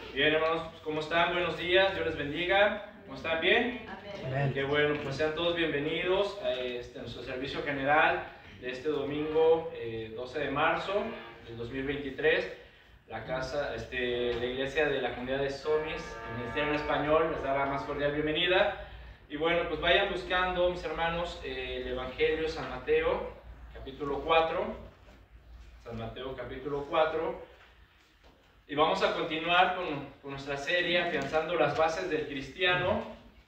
Bien, hermanos, ¿cómo están? Buenos días, Dios les bendiga. ¿Cómo están? ¿Bien? Amén. Qué bueno, pues sean todos bienvenidos a nuestro servicio general de este domingo 12 de marzo del 2023. La iglesia de la comunidad de Somis, el Ministerio en Español, les da la más cordial bienvenida. Y bueno, pues vayan buscando, mis hermanos, el Evangelio de San Mateo, capítulo 4. San Mateo, capítulo 4. Y vamos a continuar con nuestra serie, afianzando las bases del cristiano.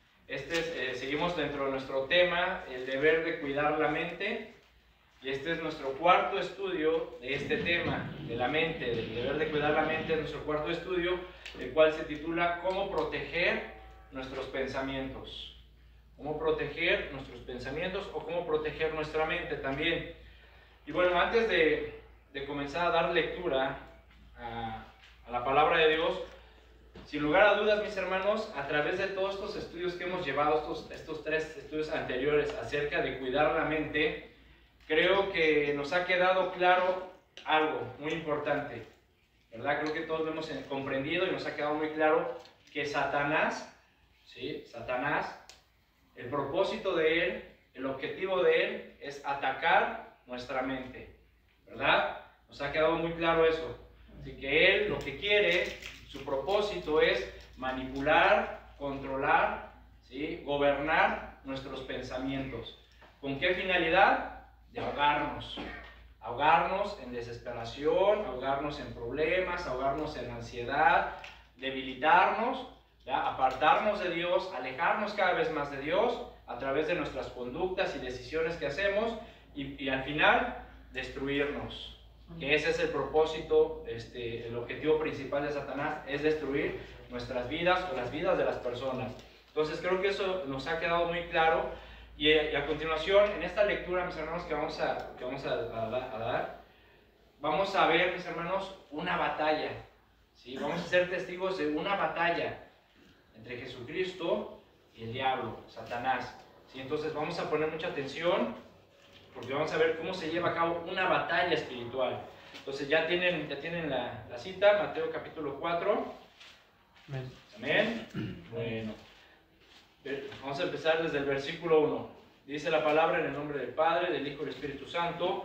Seguimos dentro de nuestro tema, el deber de cuidar la mente. Y este es nuestro cuarto estudio de este tema, de la mente, del deber de cuidar la mente, nuestro cuarto estudio, el cual se titula ¿Cómo proteger nuestros pensamientos? ¿Cómo proteger nuestros pensamientos o cómo proteger nuestra mente también? Y bueno, antes de comenzar a dar lectura a la palabra de Dios, sin lugar a dudas, mis hermanos, a través de todos estos estudios que hemos llevado, estos tres estudios anteriores acerca de cuidar la mente, creo que nos ha quedado claro algo muy importante, ¿verdad? Creo que todos lo hemos comprendido y nos ha quedado muy claro que Satanás, ¿sí? Satanás, el propósito de él, el objetivo de él es atacar nuestra mente, ¿verdad? Nos ha quedado muy claro eso. Así que él lo que quiere, su propósito es manipular, controlar, ¿sí? Gobernar nuestros pensamientos. ¿Con qué finalidad? De ahogarnos. Ahogarnos en desesperación, ahogarnos en problemas, ahogarnos en ansiedad, debilitarnos, ¿ya? Apartarnos de Dios, alejarnos cada vez más de Dios a través de nuestras conductas y decisiones que hacemos y al final destruirnos. Que ese es el propósito, el objetivo principal de Satanás, es destruir nuestras vidas o las vidas de las personas. Entonces creo que eso nos ha quedado muy claro. Y a continuación, en esta lectura, mis hermanos, que vamos a dar, vamos a ver, mis hermanos, una batalla, ¿sí? Vamos a ser testigos de una batalla entre Jesucristo y el diablo, Satanás, ¿sí? Entonces vamos a poner mucha atención, porque vamos a ver cómo se lleva a cabo una batalla espiritual. Entonces ya tienen la cita, Mateo capítulo 4. Amén. Amén. Bueno. Vamos a empezar desde el versículo 1. Dice la palabra en el nombre del Padre, del Hijo y del Espíritu Santo.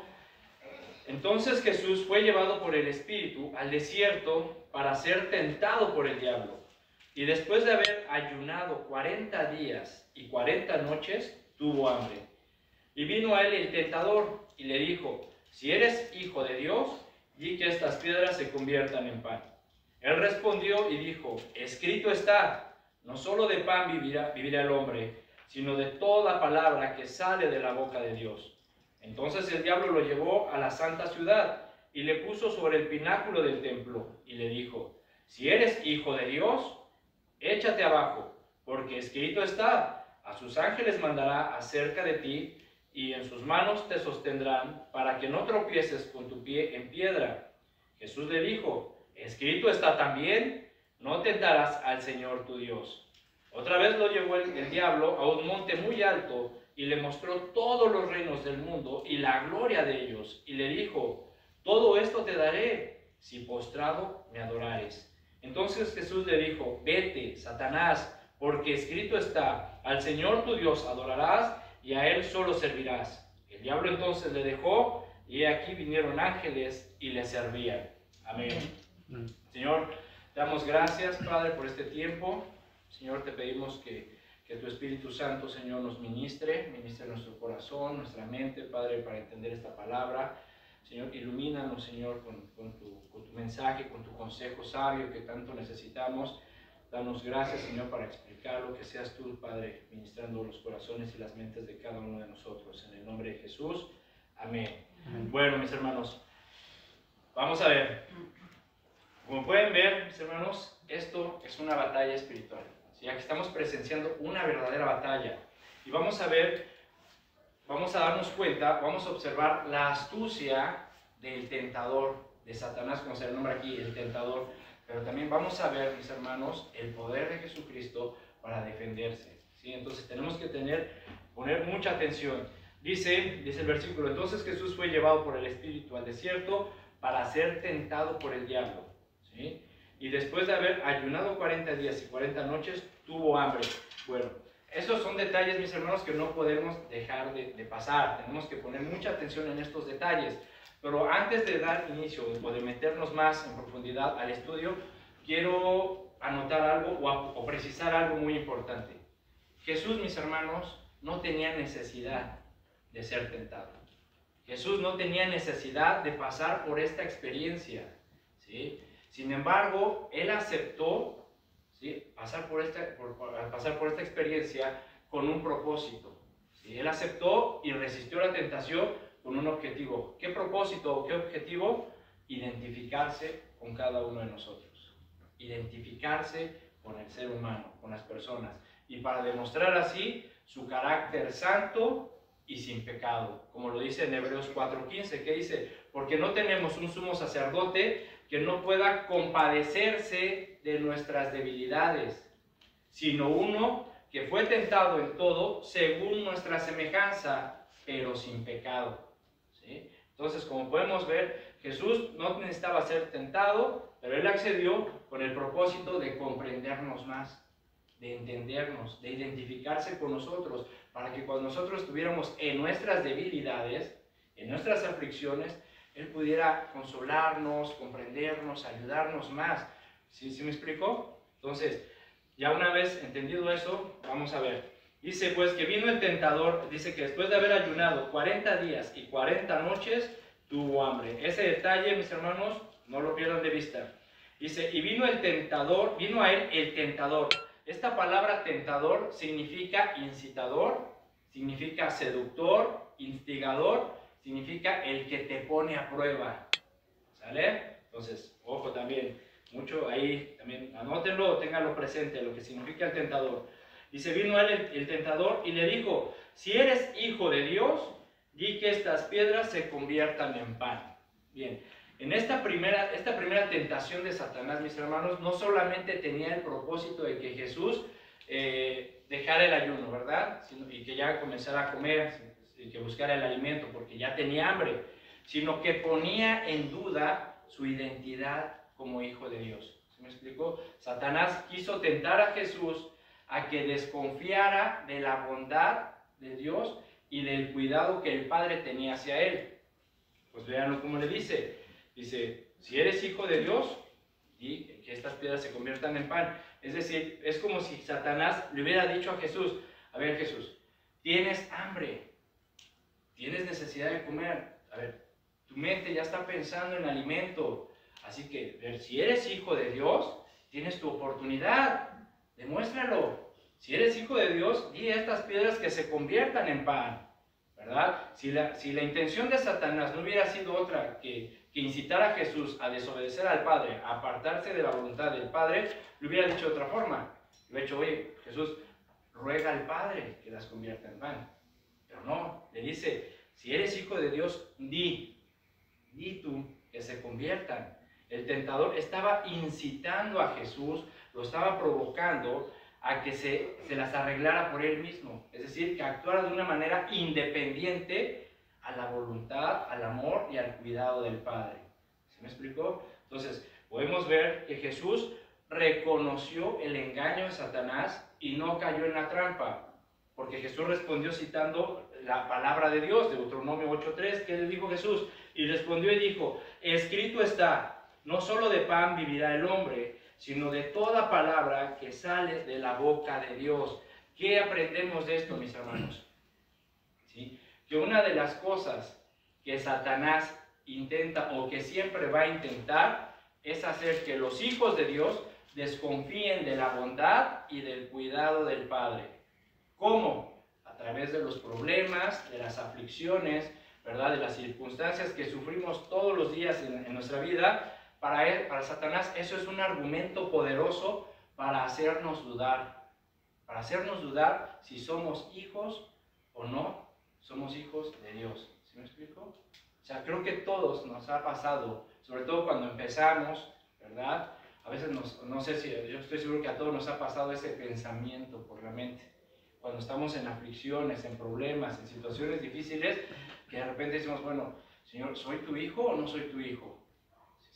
Entonces Jesús fue llevado por el Espíritu al desierto para ser tentado por el diablo. Y después de haber ayunado 40 días y 40 noches, tuvo hambre. Y vino a él el tentador y le dijo: si eres hijo de Dios, di que estas piedras se conviertan en pan. Él respondió y dijo: escrito está, no solo de pan vivirá el hombre, sino de toda palabra que sale de la boca de Dios. Entonces el diablo lo llevó a la santa ciudad y le puso sobre el pináculo del templo y le dijo: si eres hijo de Dios, échate abajo, porque escrito está, a sus ángeles mandará acerca de ti, y en sus manos te sostendrán, para que no tropieces con tu pie en piedra. Jesús le dijo: escrito está también, no tentarás al Señor tu Dios. Otra vez lo llevó el diablo a un monte muy alto y le mostró todos los reinos del mundo y la gloria de ellos, y le dijo: todo esto te daré si postrado me adorares. Entonces Jesús le dijo: vete, Satanás, porque escrito está, al Señor tu Dios adorarás y a él solo servirás. El diablo entonces le dejó, y aquí vinieron ángeles y le servían. Amén. Señor, te damos gracias, Padre, por este tiempo. Señor, te pedimos que tu Espíritu Santo, Señor, nos ministre nuestro corazón, nuestra mente, Padre, para entender esta palabra. Señor, ilumínanos, Señor, con tu mensaje, con tu consejo sabio que tanto necesitamos. Danos gracias, Señor, para explicarlo, que seas tú, Padre, ministrando los corazones y las mentes de cada uno de nosotros. En el nombre de Jesús, amén. Amén. Bueno, mis hermanos, vamos a ver. Como pueden ver, mis hermanos, esto es una batalla espiritual. ¿Sí? Aquí estamos presenciando una verdadera batalla. Y vamos a ver, vamos a darnos cuenta, vamos a observar la astucia del tentador, de Satanás, como se le nombra aquí, el tentador. Pero también vamos a ver, mis hermanos, el poder de Jesucristo para defenderse, ¿sí? Entonces tenemos que poner mucha atención. Dice el versículo: entonces Jesús fue llevado por el Espíritu al desierto para ser tentado por el diablo, ¿sí? y después de haber ayunado 40 días y 40 noches, tuvo hambre. Bueno, esos son detalles, mis hermanos, que no podemos dejar de pasar. Tenemos que poner mucha atención en estos detalles. Pero antes de dar inicio o de meternos más en profundidad al estudio, quiero anotar algo o precisar algo muy importante. Jesús, mis hermanos, no tenía necesidad de ser tentado. Jesús no tenía necesidad de pasar por esta experiencia, ¿sí? Sin embargo, Él aceptó, ¿sí?, pasar por esta experiencia con un propósito, ¿sí? Él aceptó y resistió la tentación con un objetivo. ¿Qué propósito o qué objetivo? Identificarse con cada uno de nosotros. Identificarse con el ser humano, con las personas. Y para demostrar así su carácter santo y sin pecado, como lo dice en Hebreos 4:15, que dice: porque no tenemos un sumo sacerdote que no pueda compadecerse de nuestras debilidades, sino uno que fue tentado en todo según nuestra semejanza, pero sin pecado. ¿Sí? Entonces, como podemos ver, Jesús no necesitaba ser tentado, pero Él accedió con el propósito de comprendernos más, de entendernos, de identificarse con nosotros, para que cuando nosotros estuviéramos en nuestras debilidades, en nuestras aflicciones, Él pudiera consolarnos, comprendernos, ayudarnos más. ¿Sí me explicó? Entonces, ya una vez entendido eso, vamos a ver. Dice pues que vino el tentador, dice que después de haber ayunado 40 días y 40 noches, tuvo hambre. Ese detalle, mis hermanos, no lo pierdan de vista. Dice, y vino el tentador, vino a él el tentador. Esta palabra tentador significa incitador, significa seductor, instigador, significa el que te pone a prueba. ¿Sale? Entonces, ojo también, mucho ahí también, anótenlo o ténganlo presente, lo que significa el tentador. Dice, vino él el tentador y le dijo: si eres hijo de Dios, di que estas piedras se conviertan en pan. Bien, en esta primera tentación de Satanás, mis hermanos, no solamente tenía el propósito de que Jesús dejara el ayuno, ¿verdad? Y que ya comenzara a comer, y que buscara el alimento, porque ya tenía hambre, sino que ponía en duda su identidad como hijo de Dios. ¿Se me explicó? Satanás quiso tentar a Jesús a que desconfiara de la bondad de Dios y del cuidado que el Padre tenía hacia él. Pues véanlo como le dice. Dice, si eres hijo de Dios, di que estas piedras se conviertan en pan. Es decir, es como si Satanás le hubiera dicho a Jesús: a ver, Jesús, tienes hambre, tienes necesidad de comer, a ver, tu mente ya está pensando en alimento, así que si eres hijo de Dios, tienes tu oportunidad, demuéstralo. Si eres hijo de Dios, di a estas piedras que se conviertan en pan, ¿verdad? Si la intención de Satanás no hubiera sido otra que incitar a Jesús a desobedecer al Padre, a apartarse de la voluntad del Padre, le hubiera dicho de otra forma. Le hubiera dicho: oye, Jesús, ruega al Padre que las convierta en pan. Pero no, le dice: si eres hijo de Dios, di tú que se conviertan. El tentador estaba incitando a Jesús, lo estaba provocando a que se las arreglara por él mismo, es decir, que actuara de una manera independiente a la voluntad, al amor y al cuidado del Padre. ¿Se me explicó? Entonces, podemos ver que Jesús reconoció el engaño de Satanás y no cayó en la trampa, porque Jesús respondió citando la palabra de Dios, Deuteronomio 8:3, que le dijo Jesús, y respondió y dijo: escrito está, no solo de pan vivirá el hombre, sino de toda palabra que sale de la boca de Dios. ¿Qué aprendemos de esto, mis hermanos? ¿Sí? Que una de las cosas que Satanás intenta, o que siempre va a intentar, es hacer que los hijos de Dios desconfíen de la bondad y del cuidado del Padre. ¿Cómo? A través de los problemas, de las aflicciones, ¿verdad?, de las circunstancias que sufrimos todos los días en nuestra vida. Para Satanás eso es un argumento poderoso para hacernos dudar si somos hijos o no somos hijos de Dios. ¿Sí me explico? O sea, creo que todos nos ha pasado, sobre todo cuando empezamos, ¿verdad? A veces no sé si, yo estoy seguro que a todos nos ha pasado ese pensamiento por la mente. Cuando estamos en aflicciones, en problemas, en situaciones difíciles, que de repente decimos: bueno, Señor, ¿soy tu hijo o no soy tu hijo?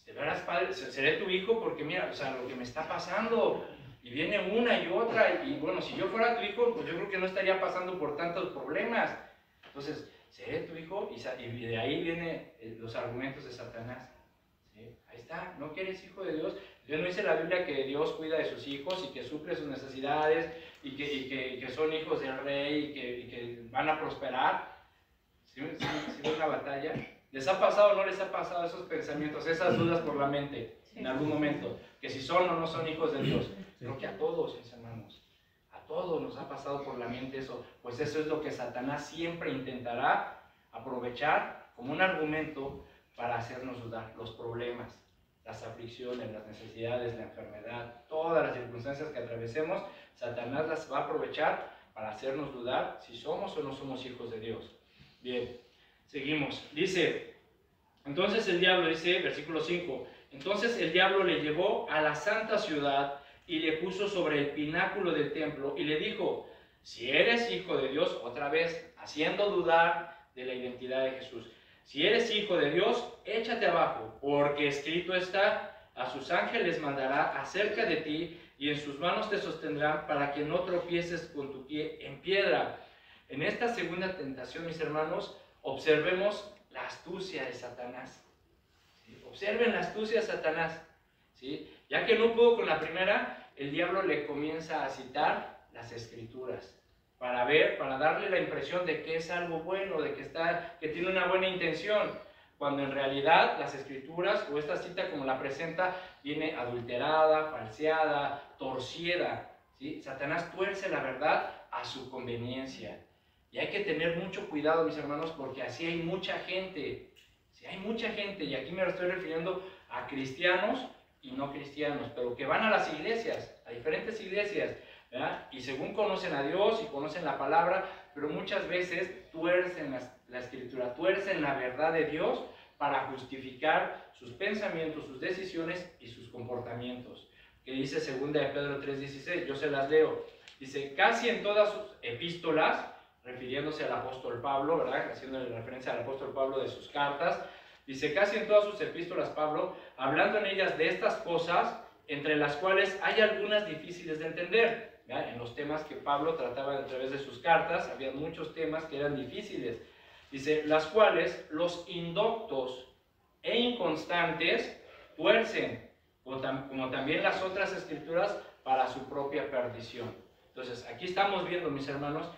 de veras, padre, seré tu hijo porque mira, o sea, lo que me está pasando, y viene una y otra, y bueno, si yo fuera tu hijo, pues yo creo que no estaría pasando por tantos problemas. Entonces, seré tu hijo, y de ahí vienen los argumentos de Satanás. ¿Sí? Ahí está, no que eres hijo de Dios. Dios no dice en la Biblia que Dios cuida de sus hijos y que suple sus necesidades y que son hijos del rey y que van a prosperar. ¿Sí es una batalla? ¿Les ha pasado o no les ha pasado esos pensamientos, esas dudas por la mente en algún momento? Que si son o no son hijos de Dios. Creo que a todos, mis hermanos, a todos nos ha pasado por la mente eso. Pues eso es lo que Satanás siempre intentará aprovechar como un argumento para hacernos dudar. Los problemas, las aflicciones, las necesidades, la enfermedad, todas las circunstancias que atravesemos, Satanás las va a aprovechar para hacernos dudar si somos o no somos hijos de Dios. Bien, seguimos. Dice, entonces el diablo, dice, versículo 5, entonces el diablo le llevó a la santa ciudad y le puso sobre el pináculo del templo y le dijo, si eres hijo de Dios, otra vez, haciendo dudar de la identidad de Jesús, si eres hijo de Dios, échate abajo, porque escrito está, a sus ángeles mandará acerca de ti y en sus manos te sostendrán para que no tropieces con tu pie en piedra. En esta segunda tentación, mis hermanos, observemos la astucia de Satanás. ¿Sí? Observen la astucia de Satanás. ¿Sí? Ya que no pudo con la primera, el diablo le comienza a citar las escrituras para darle la impresión de que es algo bueno, de que tiene una buena intención, cuando en realidad las escrituras o esta cita como la presenta viene adulterada, falseada, torcida. ¿Sí? Satanás tuerce la verdad a su conveniencia. Y hay que tener mucho cuidado, mis hermanos, porque así hay mucha gente. Sí, hay mucha gente, y aquí me estoy refiriendo a cristianos y no cristianos, pero que van a las iglesias, a diferentes iglesias, ¿verdad? Y según conocen a Dios y conocen la palabra, pero muchas veces tuercen la escritura, tuercen la verdad de Dios para justificar sus pensamientos, sus decisiones y sus comportamientos. Que dice 2 de Pedro 3:16, yo se las leo. Dice, casi en todas sus epístolas, refiriéndose al apóstol Pablo, ¿verdad? Haciendo referencia al apóstol Pablo de sus cartas, dice, casi en todas sus epístolas Pablo, hablando en ellas de estas cosas, entre las cuales hay algunas difíciles de entender. ¿Verdad? En los temas que Pablo trataba a través de sus cartas, había muchos temas que eran difíciles. Dice, las cuales los indoctos e inconstantes tuercen, como también las otras escrituras, para su propia perdición. Entonces, aquí estamos viendo, mis hermanos,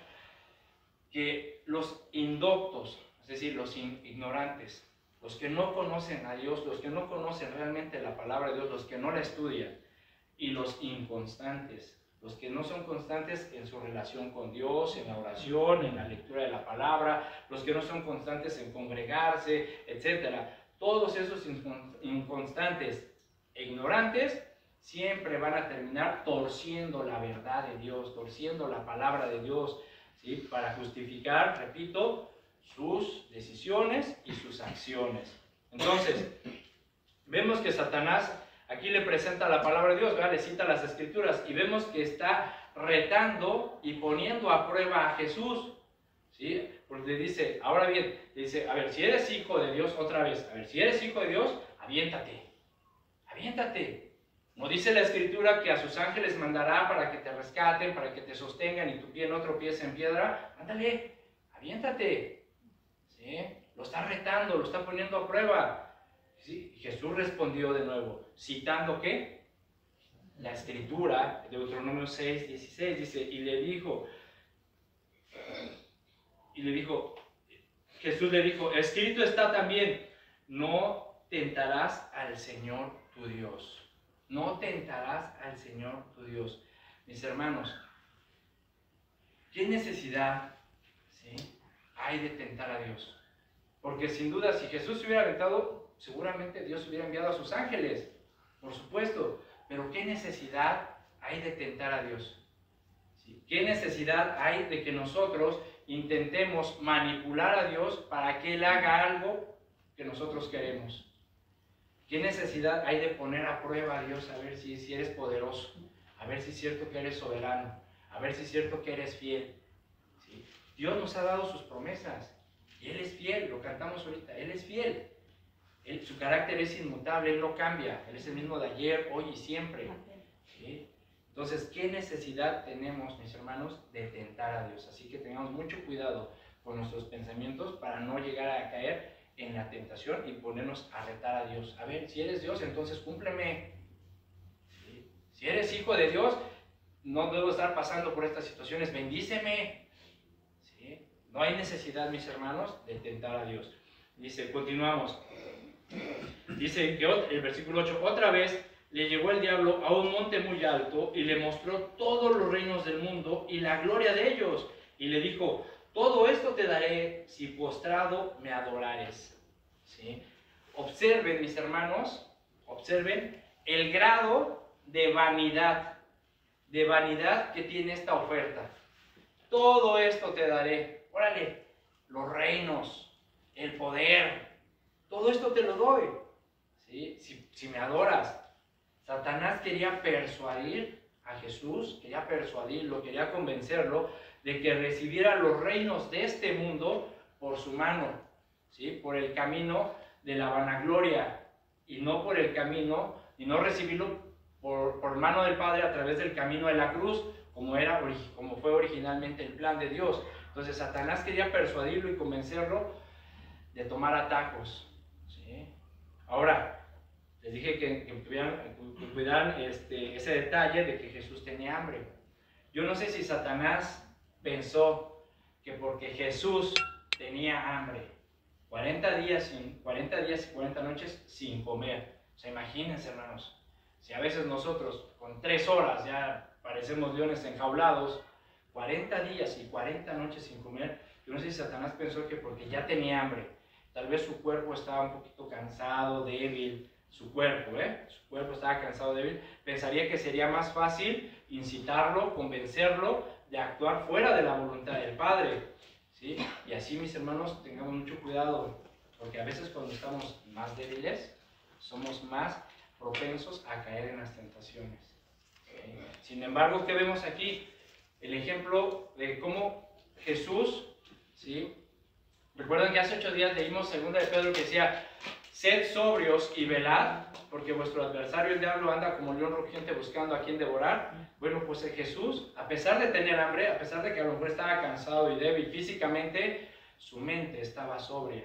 que los indoctos, es decir, los ignorantes, los que no conocen a Dios, los que no conocen realmente la palabra de Dios, los que no la estudian, y los inconstantes, los que no son constantes en su relación con Dios, en la oración, en la lectura de la palabra, los que no son constantes en congregarse, etc. Todos esos inconstantes e ignorantes siempre van a terminar torciendo la verdad de Dios, torciendo la palabra de Dios, ¿sí? Para justificar, repito, sus decisiones y sus acciones. Entonces, vemos que Satanás aquí le presenta la palabra de Dios, ¿verdad? Le cita las escrituras y vemos que está retando y poniendo a prueba a Jesús, ¿sí? Porque le dice, ahora bien, le dice, a ver, si eres hijo de Dios, otra vez, a ver, si eres hijo de Dios, aviéntate, aviéntate. ¿No dice la escritura que a sus ángeles mandará para que te rescaten, para que te sostengan y tu pie no tropiece en piedra? Ándale, aviéntate. ¿Sí? Lo está retando, lo está poniendo a prueba. ¿Sí? Jesús respondió de nuevo, citando ¿qué? La escritura, Deuteronomio 6:16, dice, y le dijo, Jesús le dijo, escrito está también, no tentarás al Señor tu Dios. No tentarás al Señor tu Dios. Mis hermanos, ¿qué necesidad, ¿sí? hay de tentar a Dios? Porque sin duda, si Jesús se hubiera aventado, seguramente Dios hubiera enviado a sus ángeles, por supuesto. Pero ¿qué necesidad hay de tentar a Dios? ¿Sí? ¿Qué necesidad hay de que nosotros intentemos manipular a Dios para que Él haga algo que nosotros queremos? ¿Qué necesidad hay de poner a prueba a Dios a ver si eres poderoso? A ver si es cierto que eres soberano, a ver si es cierto que eres fiel. ¿Sí? Dios nos ha dado sus promesas y Él es fiel, lo cantamos ahorita, Él es fiel. Su carácter es inmutable, Él no cambia, Él es el mismo de ayer, hoy y siempre. ¿Sí? Entonces, ¿qué necesidad tenemos, mis hermanos, de tentar a Dios? Así que tengamos mucho cuidado con nuestros pensamientos para no llegar a caer en la tentación y ponernos a retar a Dios. A ver, si eres Dios, entonces cúmpleme. ¿Sí? Si eres hijo de Dios, no debo estar pasando por estas situaciones, bendíceme. ¿Sí? No hay necesidad, mis hermanos, de tentar a Dios. Dice, continuamos. Dice que el versículo 8, otra vez le llevó el diablo a un monte muy alto y le mostró todos los reinos del mundo y la gloria de ellos. Y le dijo, todo esto te daré si postrado me adorares. ¿Sí? Observen, mis hermanos, observen el grado de vanidad que tiene esta oferta. Todo esto te daré. Órale, los reinos, el poder, todo esto te lo doy. ¿Sí? Si me adoras. Satanás quería persuadir a Jesús, quería persuadirlo, quería convencerlo de que recibiera los reinos de este mundo por su mano, ¿sí? Por el camino de la vanagloria, y no por el camino, y no recibirlo por mano del Padre a través del camino de la cruz, como fue originalmente el plan de Dios. Entonces Satanás quería persuadirlo y convencerlo de tomar atajos, ¿sí? Ahora, les dije que cuidaran ese detalle de que Jesús tenía hambre. Yo no sé si Satanás pensó que porque Jesús tenía hambre, 40 días y 40 noches sin comer. O sea, imagínense, hermanos, si a veces nosotros con 3 horas ya parecemos leones enjaulados, 40 días y 40 noches sin comer, yo no sé si Satanás pensó que porque ya tenía hambre, tal vez su cuerpo estaba un poquito cansado, débil, su cuerpo estaba cansado, débil, pensaría que sería más fácil incitarlo, convencerlo de actuar fuera de la voluntad del Padre, ¿sí? Y así, mis hermanos, tengamos mucho cuidado, porque a veces cuando estamos más débiles, somos más propensos a caer en las tentaciones, ¿sí? Sin embargo, ¿qué vemos aquí? El ejemplo de cómo Jesús, ¿sí? Recuerdan que hace 8 días leímos 2 de Pedro que decía, sed sobrios y velad, porque vuestro adversario el diablo anda como león rugiente buscando a quien devorar. Bueno, pues Jesús, a pesar de tener hambre, a pesar de que a lo mejor estaba cansado y débil físicamente, su mente estaba sobria,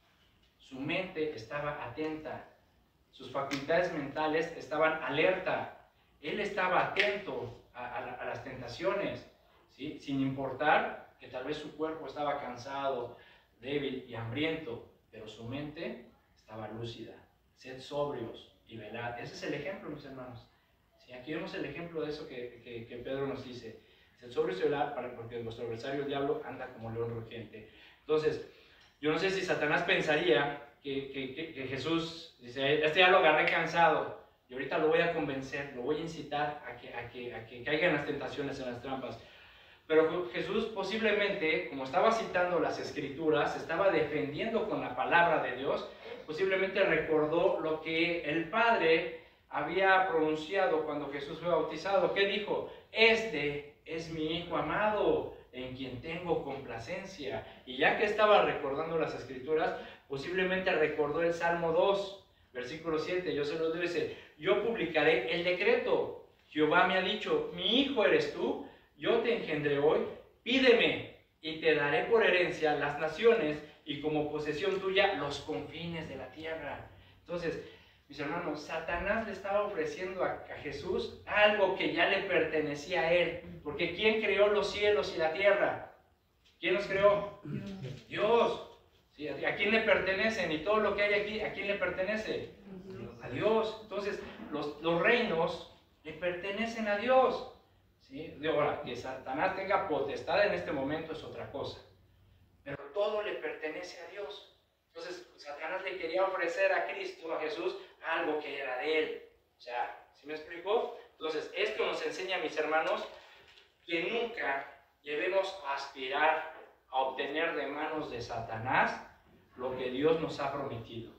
su mente estaba atenta, sus facultades mentales estaban alerta, él estaba atento a las tentaciones, ¿sí? Sin importar que tal vez su cuerpo estaba cansado, débil y hambriento, pero su mente estaba lúcida. Sed sobrios y velad. Ese es el ejemplo, mis hermanos. ¿Sí? Aquí vemos el ejemplo de eso que Pedro nos dice. Sed sobrios y velad, porque vuestro adversario el diablo anda como león rugiente. Entonces, yo no sé si Satanás pensaría que Jesús dice, este ya lo agarré cansado y ahorita lo voy a convencer, lo voy a incitar a que caiga en las tentaciones, en las trampas. Pero Jesús posiblemente, como estaba citando las Escrituras, estaba defendiendo con la palabra de Dios, posiblemente recordó lo que el Padre había pronunciado cuando Jesús fue bautizado. ¿Qué dijo? Este es mi Hijo amado, en quien tengo complacencia. Y ya que estaba recordando las Escrituras, posiblemente recordó el Salmo 2, versículo 7. Yo se los digo, dice, yo publicaré el decreto. Jehová me ha dicho, mi hijo eres tú, yo te engendré hoy, pídeme y te daré por herencia las naciones y como posesión tuya los confines de la tierra. Entonces, mis hermanos, Satanás le estaba ofreciendo a Jesús algo que ya le pertenecía a él. Porque ¿quién creó los cielos y la tierra? ¿Quién los creó? Dios. ¿Sí? ¿A quién le pertenecen? Y todo lo que hay aquí, ¿a quién le pertenece? A Dios. Entonces, los reinos le pertenecen a Dios. ¿Sí? Ahora, que Satanás tenga potestad en este momento es otra cosa, pero todo le pertenece a Dios. Entonces, Satanás le quería ofrecer a Cristo, a Jesús, algo que era de él. O sea, ¿sí me explico? Entonces, esto nos enseña, mis hermanos, que nunca debemos aspirar a obtener de manos de Satanás lo que Dios nos ha prometido.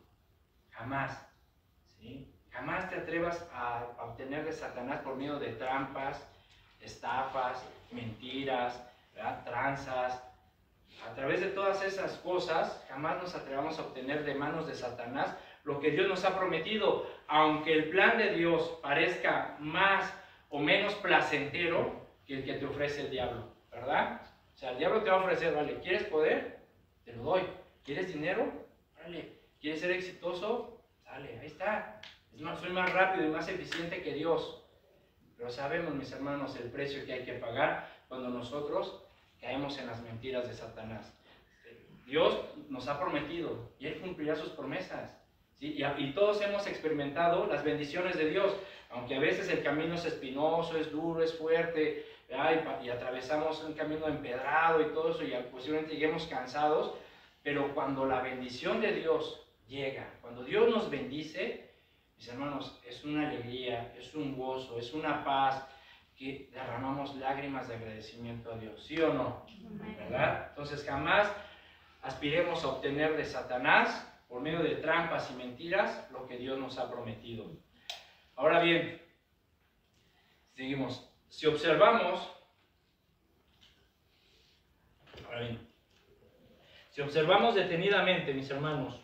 Jamás. ¿Sí? Jamás te atrevas a obtener de Satanás por medio de trampas, estafas, mentiras, ¿verdad? Tranzas. A través de todas esas cosas, jamás nos atrevamos a obtener de manos de Satanás lo que Dios nos ha prometido, aunque el plan de Dios parezca más o menos placentero que el que te ofrece el diablo, ¿verdad? O sea, el diablo te va a ofrecer, vale, ¿quieres poder? Te lo doy. ¿Quieres dinero? Vale. ¿Quieres ser exitoso? Dale, ahí está. Soy más rápido y más eficiente que Dios. Pero sabemos, mis hermanos, el precio que hay que pagar cuando nosotros caemos en las mentiras de Satanás. Dios nos ha prometido y Él cumplirá sus promesas. ¿Sí? Y todos hemos experimentado las bendiciones de Dios, aunque a veces el camino es espinoso, es duro, es fuerte, y atravesamos un camino empedrado y todo eso, y posiblemente lleguemos cansados, pero cuando la bendición de Dios llega, cuando Dios nos bendice, mis hermanos, es una alegría, es un gozo, es una paz, que derramamos lágrimas de agradecimiento a Dios, ¿sí o no? ¿Verdad? Entonces jamás aspiremos a obtener de Satanás, por medio de trampas y mentiras, lo que Dios nos ha prometido. Ahora bien, seguimos. Si observamos detenidamente, mis hermanos,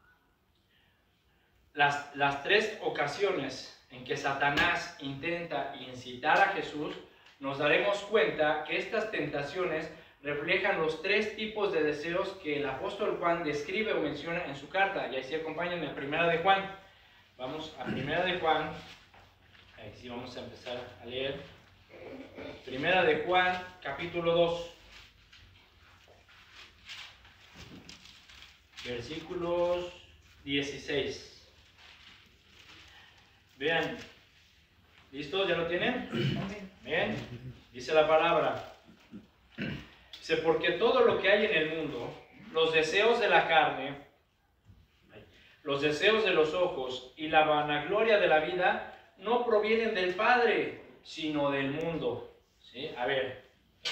las tres ocasiones en que Satanás intenta incitar a Jesús, nos daremos cuenta que estas tentaciones reflejan los tres tipos de deseos que el apóstol Juan describe o menciona en su carta. Y ahí sí acompañan en Primera de Juan. Vamos a Primera de Juan. Ahí sí vamos a empezar a leer. Primera de Juan, capítulo 2. Versículos 16. Vean, ¿listos? ¿Ya lo tienen? Bien, dice la palabra. Dice, porque todo lo que hay en el mundo, los deseos de la carne, los deseos de los ojos y la vanagloria de la vida, no provienen del Padre, sino del mundo. ¿Sí? A ver.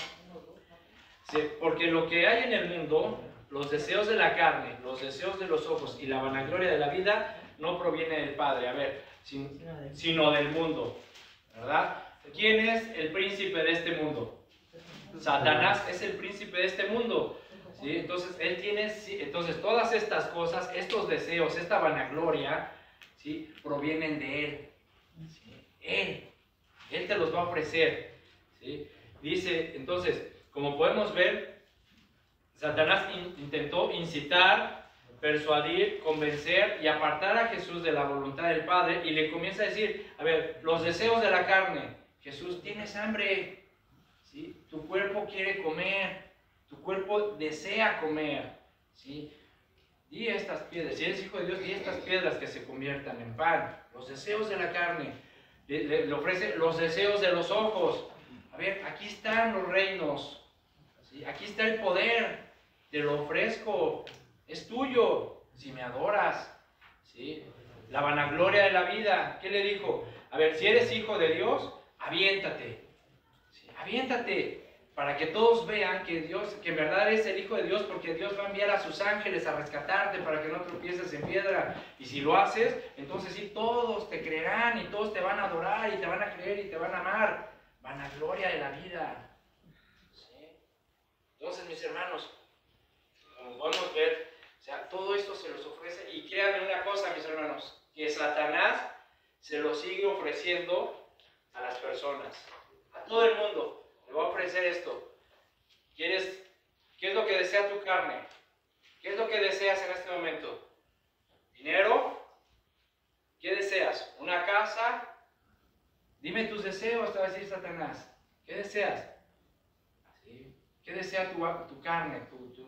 Sí, porque lo que hay en el mundo, los deseos de la carne, los deseos de los ojos y la vanagloria de la vida, no proviene del Padre. A ver, sino del mundo, ¿verdad? ¿Quién es el príncipe de este mundo? Satanás es el príncipe de este mundo, ¿sí? Entonces, él tiene, entonces todas estas cosas, estos deseos, esta vanagloria, ¿sí? Provienen de él, ¿sí? Él te los va a ofrecer, ¿sí? Dice, entonces, como podemos ver, Satanás intentó incitar, persuadir, convencer y apartar a Jesús de la voluntad del Padre, y le comienza a decir, a ver, los deseos de la carne. Jesús, tienes hambre, ¿sí? Tu cuerpo quiere comer, tu cuerpo desea comer, ¿sí? Di estas piedras, si eres hijo de Dios, di estas piedras que se conviertan en pan. Los deseos de la carne. Le ofrece los deseos de los ojos. A ver, aquí están los reinos, ¿sí? Aquí está el poder, te lo ofrezco, es tuyo, si me adoras, ¿sí? La vanagloria de la vida, ¿qué le dijo? A ver, si eres hijo de Dios, aviéntate, ¿sí? Aviéntate, para que todos vean que Dios, que en verdad eres el hijo de Dios, porque Dios va a enviar a sus ángeles a rescatarte para que no tropieces en piedra. Y si lo haces, entonces sí, todos te creerán y todos te van a adorar y te van a creer y te van a amar. Vanagloria de la vida, ¿sí? Entonces, mis hermanos, como podemos ver, o sea, todo esto se los ofrece, y créanme una cosa, mis hermanos, que Satanás se lo sigue ofreciendo a las personas, a todo el mundo. Le va a ofrecer esto. ¿Qué es lo que desea tu carne? ¿Qué es lo que deseas en este momento? ¿Dinero? ¿Qué deseas? ¿Una casa? Dime tus deseos, te va a decir Satanás. ¿Qué deseas? ¿Sí? ¿Qué desea tu carne,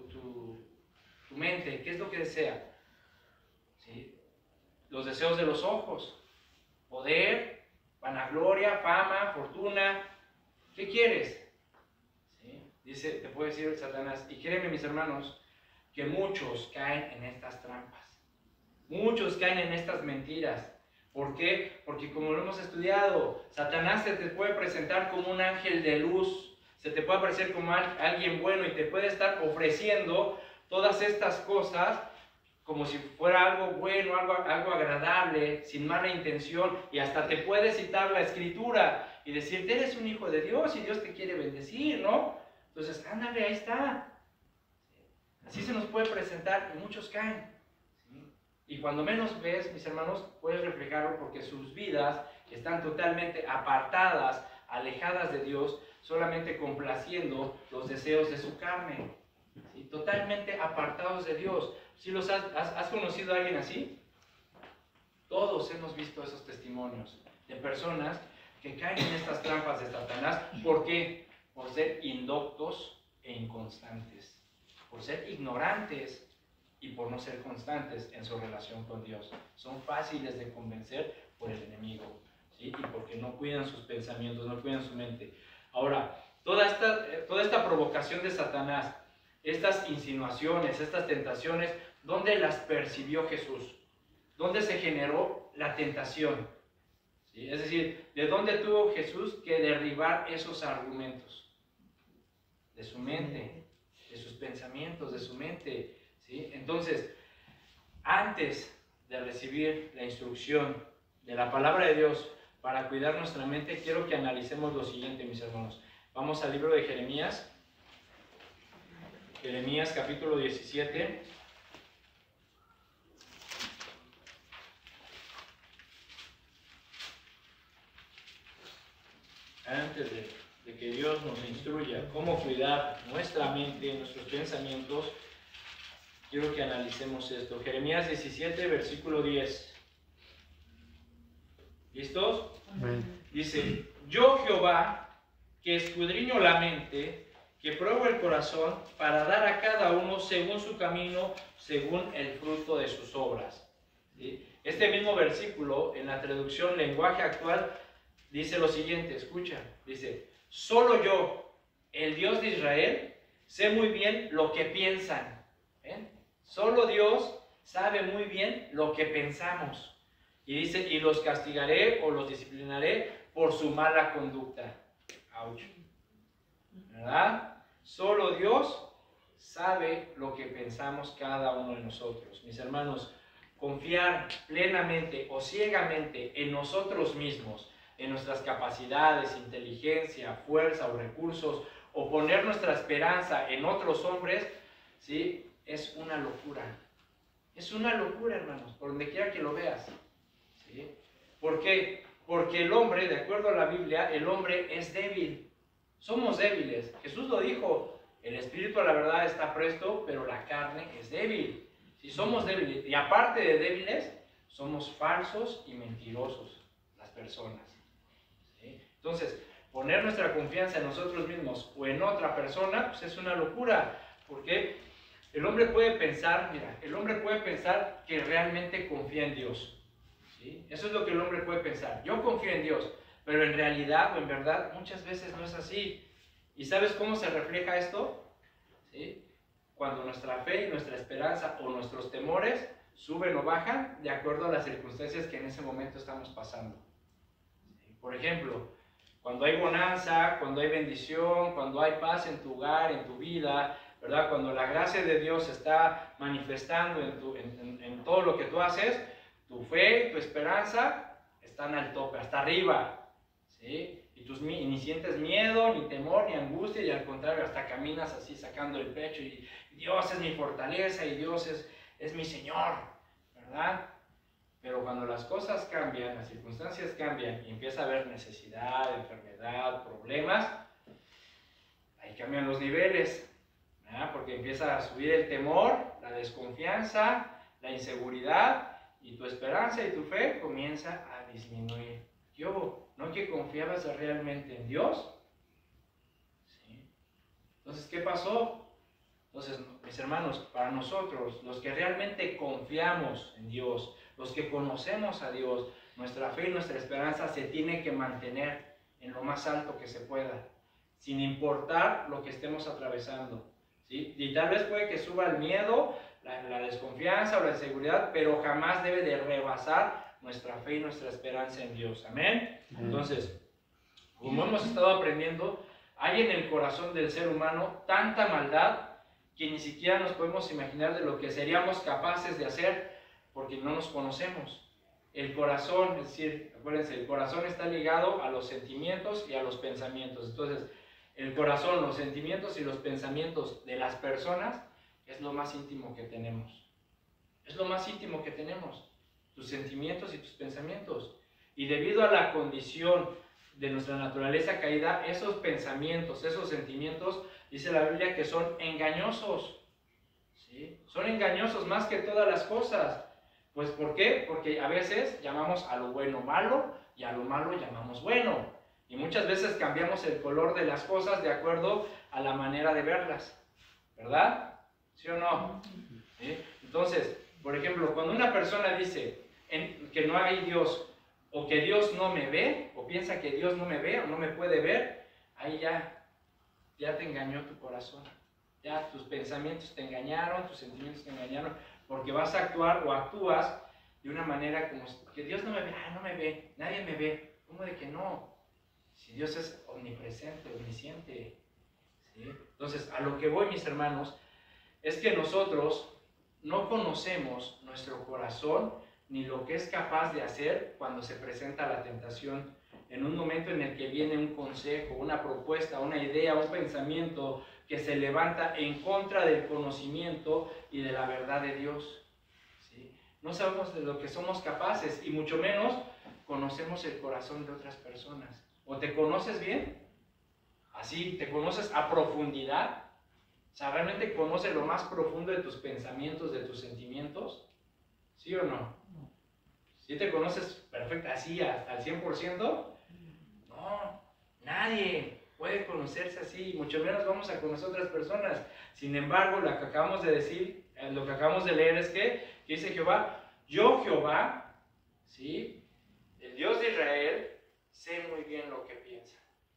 tu mente? ¿Qué es lo que desea? ¿Sí? Los deseos de los ojos. Poder, vanagloria, fama, fortuna. ¿Qué quieres? ¿Sí? Dice, te puede decir Satanás. Y créeme, mis hermanos, que muchos caen en estas trampas. Muchos caen en estas mentiras. ¿Por qué? Porque como lo hemos estudiado, Satanás se te puede presentar como un ángel de luz, se te puede aparecer como alguien bueno y te puede estar ofreciendo todas estas cosas como si fuera algo bueno, algo agradable, sin mala intención, y hasta te puede citar la Escritura y decirte, eres un hijo de Dios y Dios te quiere bendecir, ¿no? Entonces, ándale, ahí está. Así se nos puede presentar y muchos caen. ¿Sí? Y cuando menos ves, mis hermanos, puedes reflejarlo porque sus vidas están totalmente apartadas, alejadas de Dios, solamente complaciendo los deseos de su carne. ¿Sí? Totalmente apartados de Dios. ¿Sí has conocido a alguien así? Todos hemos visto esos testimonios de personas que caen en estas trampas de Satanás. ¿Por qué? Por ser indoctos e inconstantes, por ser ignorantes y por no ser constantes en su relación con Dios. Son fáciles de convencer por el enemigo, ¿sí? Y porque no cuidan sus pensamientos, no cuidan su mente. Ahora, toda esta provocación de Satanás, estas insinuaciones, estas tentaciones, ¿dónde las percibió Jesús? ¿Dónde se generó la tentación? ¿Sí? Es decir, ¿de dónde tuvo Jesús que derribar esos argumentos? De su mente, de sus pensamientos, de su mente. ¿Sí? Entonces, antes de recibir la instrucción de la palabra de Dios para cuidar nuestra mente, quiero que analicemos lo siguiente, mis hermanos. Vamos al libro de Jeremías. Jeremías capítulo 17. Antes de que Dios nos instruya cómo cuidar nuestra mente, nuestros pensamientos, quiero que analicemos esto. Jeremías 17, versículo 10. ¿Listos? Amén. Dice, yo Jehová, que escudriño la mente, que pruebo el corazón, para dar a cada uno según su camino, según el fruto de sus obras. ¿Sí? Este mismo versículo, en la traducción lenguaje actual, dice lo siguiente, escucha, dice, solo yo, el Dios de Israel, sé muy bien lo que piensan. ¿Ven? Solo Dios sabe muy bien lo que pensamos. Y dice, y los castigaré o los disciplinaré por su mala conducta. Ouch. ¿Verdad? Solo Dios sabe lo que pensamos cada uno de nosotros. Mis hermanos, confiar plenamente o ciegamente en nosotros mismos, en nuestras capacidades, inteligencia, fuerza o recursos, o poner nuestra esperanza en otros hombres, ¿sí? Es una locura. Es una locura, hermanos, por donde quiera que lo veas. ¿Sí? ¿Por qué? Porque el hombre, de acuerdo a la Biblia, el hombre es débil. Somos débiles. Jesús lo dijo, el espíritu a la verdad está presto, pero la carne es débil. Si somos débiles, y aparte de débiles, somos falsos y mentirosos las personas. ¿Sí? Entonces, poner nuestra confianza en nosotros mismos o en otra persona, pues es una locura. Porque el hombre puede pensar, mira, el hombre puede pensar que realmente confía en Dios. ¿Sí? Eso es lo que el hombre puede pensar. Yo confío en Dios, pero en realidad o en verdad muchas veces no es así. ¿Y sabes cómo se refleja esto? ¿Sí? Cuando nuestra fe y nuestra esperanza o nuestros temores suben o bajan de acuerdo a las circunstancias que en ese momento estamos pasando. ¿Sí? Por ejemplo, cuando hay bonanza, cuando hay bendición, cuando hay paz en tu hogar, en tu vida, ¿verdad? Cuando la gracia de Dios se está manifestando en todo lo que tú haces, tu fe, tu esperanza están al tope, hasta arriba, ¿sí? Y ni sientes miedo, ni temor, ni angustia, y al contrario, hasta caminas así sacando el pecho, y Dios es mi fortaleza, y Dios es mi Señor, ¿verdad? Pero cuando las cosas cambian, las circunstancias cambian, y empieza a haber necesidad, enfermedad, problemas, ahí cambian los niveles, ¿verdad? Porque empieza a subir el temor, la desconfianza, la inseguridad, y tu esperanza y tu fe comienza a disminuir. ¿No que confiabas realmente en Dios? ¿Sí? Entonces, ¿qué pasó? Entonces, mis hermanos, para nosotros, los que realmente confiamos en Dios, los que conocemos a Dios, nuestra fe y nuestra esperanza se tiene que mantener en lo más alto que se pueda, sin importar lo que estemos atravesando. ¿Sí? Y tal vez puede que suba el miedo, la desconfianza o la inseguridad, pero jamás debe de rebasar nuestra fe y nuestra esperanza en Dios. ¿Amén? Entonces, como hemos estado aprendiendo, hay en el corazón del ser humano tanta maldad que ni siquiera nos podemos imaginar de lo que seríamos capaces de hacer porque no nos conocemos. El corazón, es decir, acuérdense, el corazón está ligado a los sentimientos y a los pensamientos. Entonces, el corazón, los sentimientos y los pensamientos de las personas es lo más íntimo que tenemos. Es lo más íntimo que tenemos, tus sentimientos y tus pensamientos. Y debido a la condición de nuestra naturaleza caída, esos pensamientos, esos sentimientos, dice la Biblia que son engañosos. ¿Sí? Son engañosos más que todas las cosas. Pues ¿por qué? Porque a veces llamamos a lo bueno malo y a lo malo llamamos bueno. Y muchas veces cambiamos el color de las cosas de acuerdo a la manera de verlas. ¿Verdad? ¿Sí o no? ¿Sí? Entonces, por ejemplo, cuando una persona dice que no hay Dios, o que Dios no me ve, o piensa que Dios no me ve o no me puede ver, ahí ya te engañó tu corazón. Ya tus pensamientos te engañaron, tus sentimientos te engañaron, porque vas a actuar o actúas de una manera como que Dios no me ve, no me ve, nadie me ve. ¿Cómo de que no? Si Dios es omnipresente, omnisciente. ¿Sí? Entonces, a lo que voy, mis hermanos, es que nosotros no conocemos nuestro corazón ni lo que es capaz de hacer cuando se presenta la tentación, en un momento en el que viene un consejo, una propuesta, una idea, un pensamiento que se levanta en contra del conocimiento y de la verdad de Dios. ¿Sí? No sabemos de lo que somos capaces y mucho menos conocemos el corazón de otras personas. ¿O te conoces bien? Así, ¿te conoces a profundidad? O sea, ¿realmente conoces lo más profundo de tus pensamientos, de tus sentimientos? ¿Sí o no? ¿Sí te conoces perfecto así al 100%? No, nadie puede conocerse así, mucho menos vamos a conocer otras personas. Sin embargo, lo que acabamos de decir, lo que acabamos de leer es que dice Jehová, yo Jehová, ¿sí? El Dios de Israel, sé muy bien lo que piensa.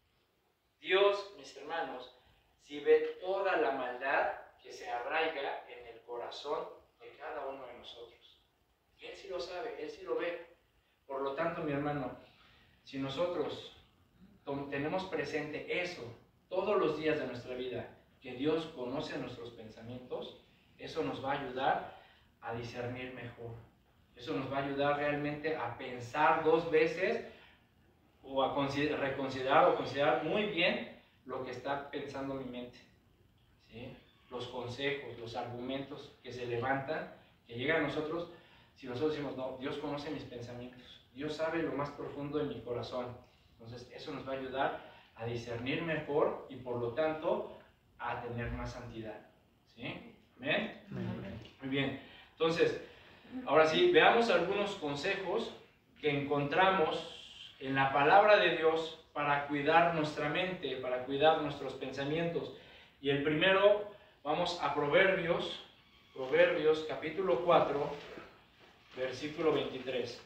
Dios, mis hermanos, si ve toda la maldad que se arraiga en el corazón de cada uno de nosotros. Él sí lo sabe, Él sí lo ve. Por lo tanto, mi hermano, si nosotros tenemos presente eso todos los días de nuestra vida, que Dios conoce nuestros pensamientos, eso nos va a ayudar a discernir mejor. Eso nos va a ayudar realmente a pensar dos veces o a reconsiderar o considerar muy bien lo que está pensando mi mente. ¿Sí? Los consejos, los argumentos que se levantan, que llegan a nosotros, si nosotros decimos, no, Dios conoce mis pensamientos, Dios sabe lo más profundo de mi corazón. Entonces eso nos va a ayudar a discernir mejor y por lo tanto a tener más santidad. ¿Sí? ¿Amén? Muy bien. Entonces, ahora sí, veamos algunos consejos que encontramos en la palabra de Dios para cuidar nuestra mente, para cuidar nuestros pensamientos. Y el primero, vamos a Proverbios capítulo 4, versículo 23.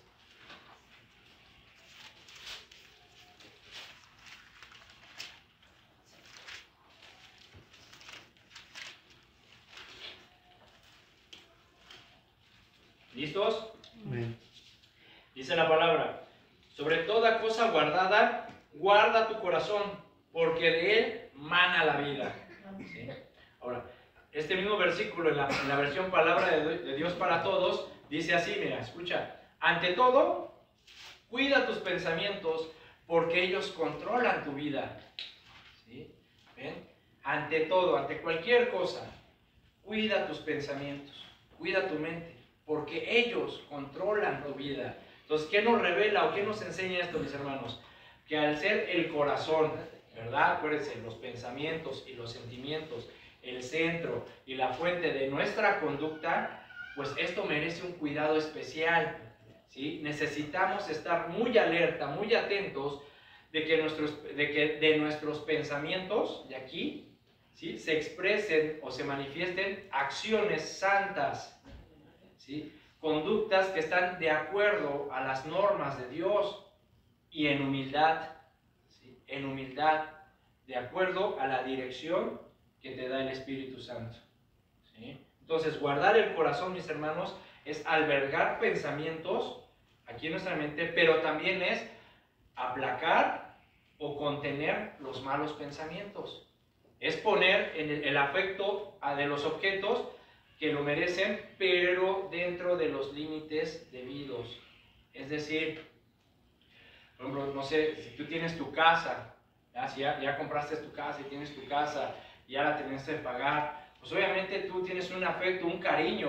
¿Listos? Amén. Dice la palabra, sobre toda cosa guardada, guarda tu corazón, porque de él mana la vida. ¿Sí? Ahora, este mismo versículo en la versión Palabra de Dios para Todos, dice así, mira, escucha, ante todo, cuida tus pensamientos, porque ellos controlan tu vida. ¿Sí? ¿Ven? Ante todo, ante cualquier cosa, cuida tus pensamientos, cuida tu mente, porque ellos controlan tu vida. Entonces, ¿qué nos revela o qué nos enseña esto, mis hermanos? Que al ser el corazón, ¿verdad? Acuérdense, los pensamientos y los sentimientos, el centro y la fuente de nuestra conducta, pues esto merece un cuidado especial, ¿sí? Necesitamos estar muy alerta, muy atentos de que de nuestros pensamientos, de aquí, ¿sí? Se expresen o se manifiesten acciones santas, ¿sí? Conductas que están de acuerdo a las normas de Dios y en humildad, ¿sí? En humildad, de acuerdo a la dirección que te da el Espíritu Santo. ¿Sí? Entonces, guardar el corazón, mis hermanos, es albergar pensamientos aquí en nuestra mente, pero también es aplacar o contener los malos pensamientos. Es poner en el afecto de los objetos que lo merecen, pero dentro de los límites debidos. Es decir, por ejemplo, no sé, si tú tienes tu casa, si ya compraste tu casa y tienes tu casa, y ya la terminaste de pagar, pues obviamente tú tienes un afecto, un cariño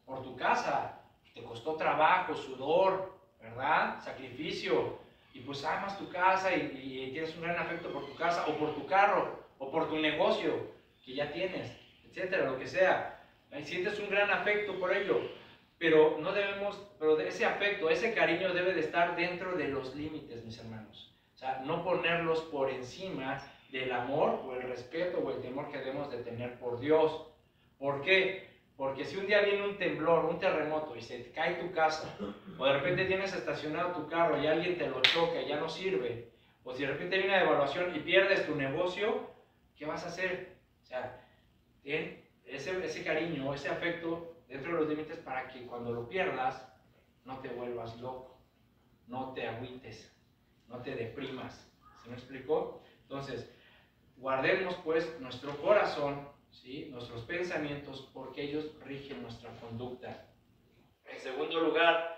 por tu casa, te costó trabajo, sudor, ¿verdad? Sacrificio, y pues amas tu casa y tienes un gran afecto por tu casa, o por tu carro, o por tu negocio que ya tienes, etcétera, lo que sea. Ahí sientes un gran afecto por ello, pero no debemos, pero ese afecto, ese cariño debe de estar dentro de los límites, mis hermanos. O sea, no ponerlos por encima del amor o el respeto o el temor que debemos de tener por Dios. ¿Por qué? Porque si un día viene un temblor, un terremoto y se cae tu casa, o de repente tienes estacionado tu carro y alguien te lo choca y ya no sirve, o si de repente hay una devaluación y pierdes tu negocio, ¿qué vas a hacer? O sea, ten ese cariño, ese afecto dentro de los límites para que cuando lo pierdas no te vuelvas loco, no te agüites, no te deprimas. ¿Se me explicó? Entonces, guardemos pues nuestro corazón, ¿sí? Nuestros pensamientos, porque ellos rigen nuestra conducta. En segundo lugar,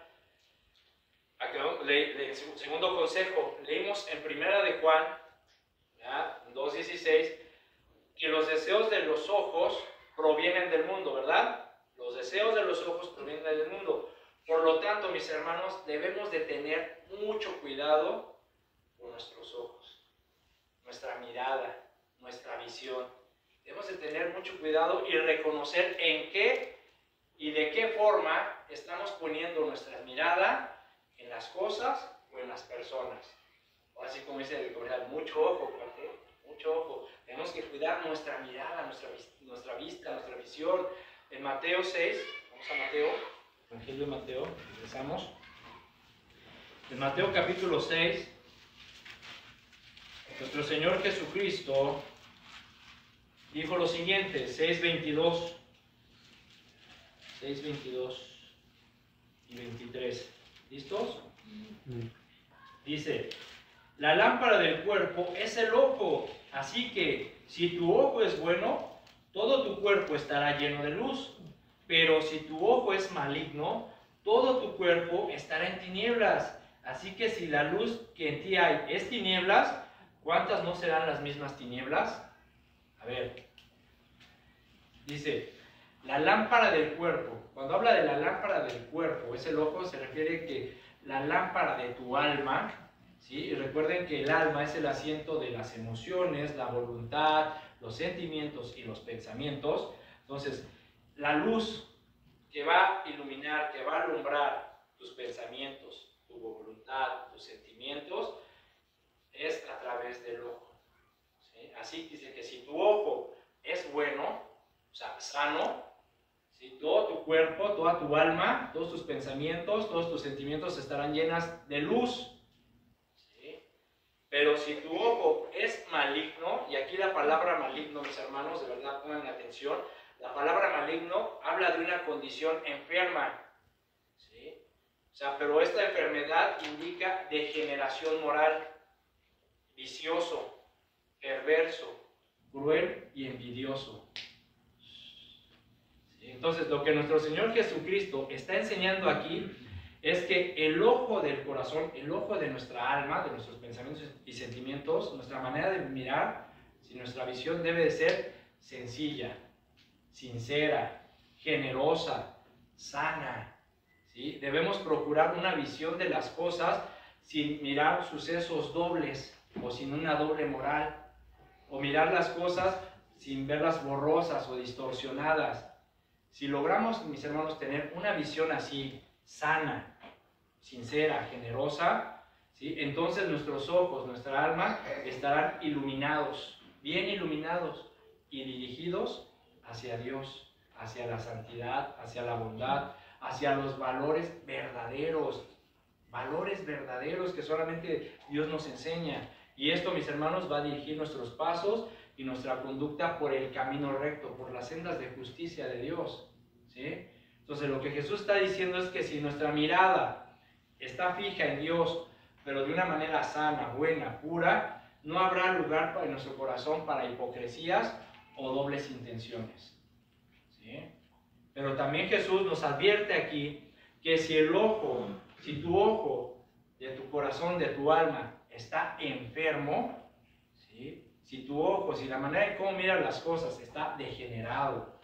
segundo consejo, leímos en Primera de Juan, 2:16, que los deseos de los ojos provienen del mundo, ¿verdad? Los deseos de los ojos provienen del mundo. Por lo tanto, mis hermanos, debemos de tener mucho cuidado con nuestros ojos, nuestra mirada, nuestra visión. Debemos de tener mucho cuidado y reconocer en qué y de qué forma estamos poniendo nuestra mirada en las cosas o en las personas. Así como dice el comercial, mucho ojo, cuate, mucho ojo. Tenemos que cuidar nuestra mirada, nuestra vista, nuestra visión. En Mateo 6, vamos a Mateo, Evangelio de Mateo, empezamos. En Mateo capítulo 6, nuestro Señor Jesucristo dijo lo siguiente, 6:22 y 23. ¿Listos? Dice, la lámpara del cuerpo es el ojo, así que si tu ojo es bueno, todo tu cuerpo estará lleno de luz, pero si tu ojo es maligno, todo tu cuerpo estará en tinieblas. Así que si la luz que en ti hay es tinieblas, ¿cuántas no serán las mismas tinieblas? A ver, dice, la lámpara del cuerpo. Cuando habla de la lámpara del cuerpo, es el ojo, se refiere que la lámpara de tu alma, ¿sí? Y recuerden que el alma es el asiento de las emociones, la voluntad, los sentimientos y los pensamientos. Entonces, la luz que va a iluminar, que va a alumbrar tus pensamientos, tu voluntad, tus sentimientos, es a través del ojo, ¿sí? Así dice que si tu ojo es bueno, o sea, sano, ¿sí? Todo tu cuerpo, toda tu alma, todos tus pensamientos, todos tus sentimientos estarán llenas de luz, ¿sí? Pero si tu ojo es maligno, y aquí la palabra maligno, mis hermanos, de verdad pongan atención, la palabra maligno habla de una condición enferma, ¿sí? O sea, pero esta enfermedad indica degeneración moral, vicioso, perverso, cruel y envidioso. ¿Sí? Entonces, lo que nuestro Señor Jesucristo está enseñando aquí es que el ojo del corazón, el ojo de nuestra alma, de nuestros pensamientos y sentimientos, nuestra manera de mirar, si nuestra visión debe de ser sencilla, sincera, generosa, sana, ¿sí? Debemos procurar una visión de las cosas sin mirar sucesos dobles o sin una doble moral, o mirar las cosas sin verlas borrosas o distorsionadas. Si logramos, mis hermanos, tener una visión así, sana, sincera, generosa, ¿sí? Entonces nuestros ojos, nuestra alma estarán iluminados, bien iluminados y dirigidos hacia Dios, hacia la santidad, hacia la bondad, hacia los valores verdaderos que solamente Dios nos enseña. Y esto, mis hermanos, va a dirigir nuestros pasos y nuestra conducta por el camino recto, por las sendas de justicia de Dios, ¿sí? Entonces, lo que Jesús está diciendo es que si nuestra mirada está fija en Dios, pero de una manera sana, buena, pura, no habrá lugar en nuestro corazón para hipocresías o dobles intenciones, ¿sí? Pero también Jesús nos advierte aquí que si tu ojo de tu corazón, de tu alma, está enfermo, ¿sí? Si tu ojo, si la manera en cómo miras las cosas está degenerado,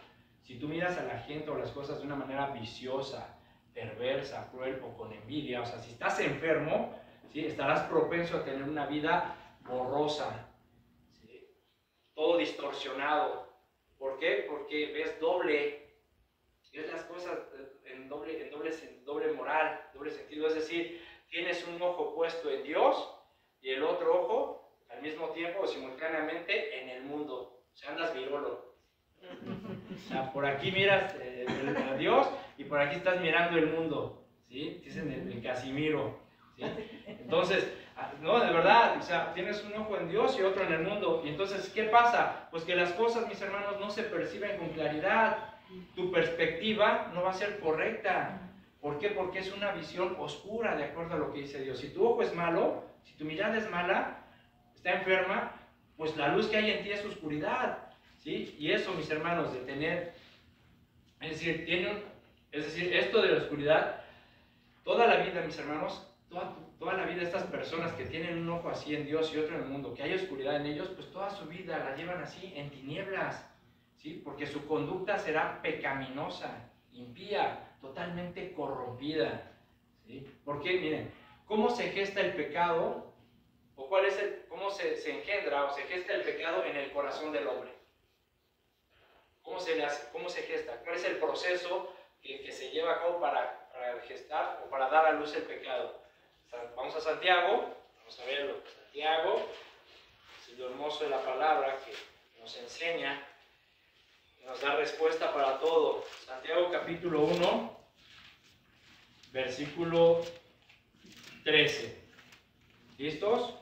Si tú miras a la gente o las cosas de una manera viciosa, perversa, cruel o con envidia, o sea, si estás enfermo, ¿sí?, estarás propenso a tener una vida borrosa, ¿sí?, todo distorsionado. ¿Por qué? Porque ves las cosas en doble moral, doble sentido, es decir, tienes un ojo puesto en Dios y el otro ojo al mismo tiempo o simultáneamente en el mundo. O sea, andas virolo. O sea, por aquí miras a Dios y por aquí estás mirando el mundo, ¿sí? Dicen el Casimiro, ¿sí? Entonces, no, de verdad, o sea, tienes un ojo en Dios y otro en el mundo. Y entonces, ¿qué pasa? Pues que las cosas, mis hermanos, no se perciben con claridad. Tu perspectiva no va a ser correcta. ¿Por qué? Porque es una visión oscura de acuerdo a lo que dice Dios. Si tu ojo es malo, si tu mirada es mala, está enferma, pues la luz que hay en ti es oscuridad, ¿sí? Y eso, mis hermanos, de tener, es decir, esto de la oscuridad, toda la vida, mis hermanos, toda la vida estas personas que tienen un ojo así en Dios y otro en el mundo, que hay oscuridad en ellos, pues toda su vida la llevan así, en tinieblas, ¿sí? Porque su conducta será pecaminosa, impía, totalmente corrompida, ¿sí? Porque, miren, ¿cómo se gesta el pecado? ¿O cómo se engendra o se gesta el pecado en el corazón del hombre? ¿Cómo se gesta? ¿Cuál es el proceso que se lleva a cabo para gestar o para dar a luz el pecado? Vamos a Santiago, vamos a verlo. Santiago es lo hermoso de la palabra que nos enseña, que nos da respuesta para todo. Santiago capítulo 1, versículo 13. ¿Listos?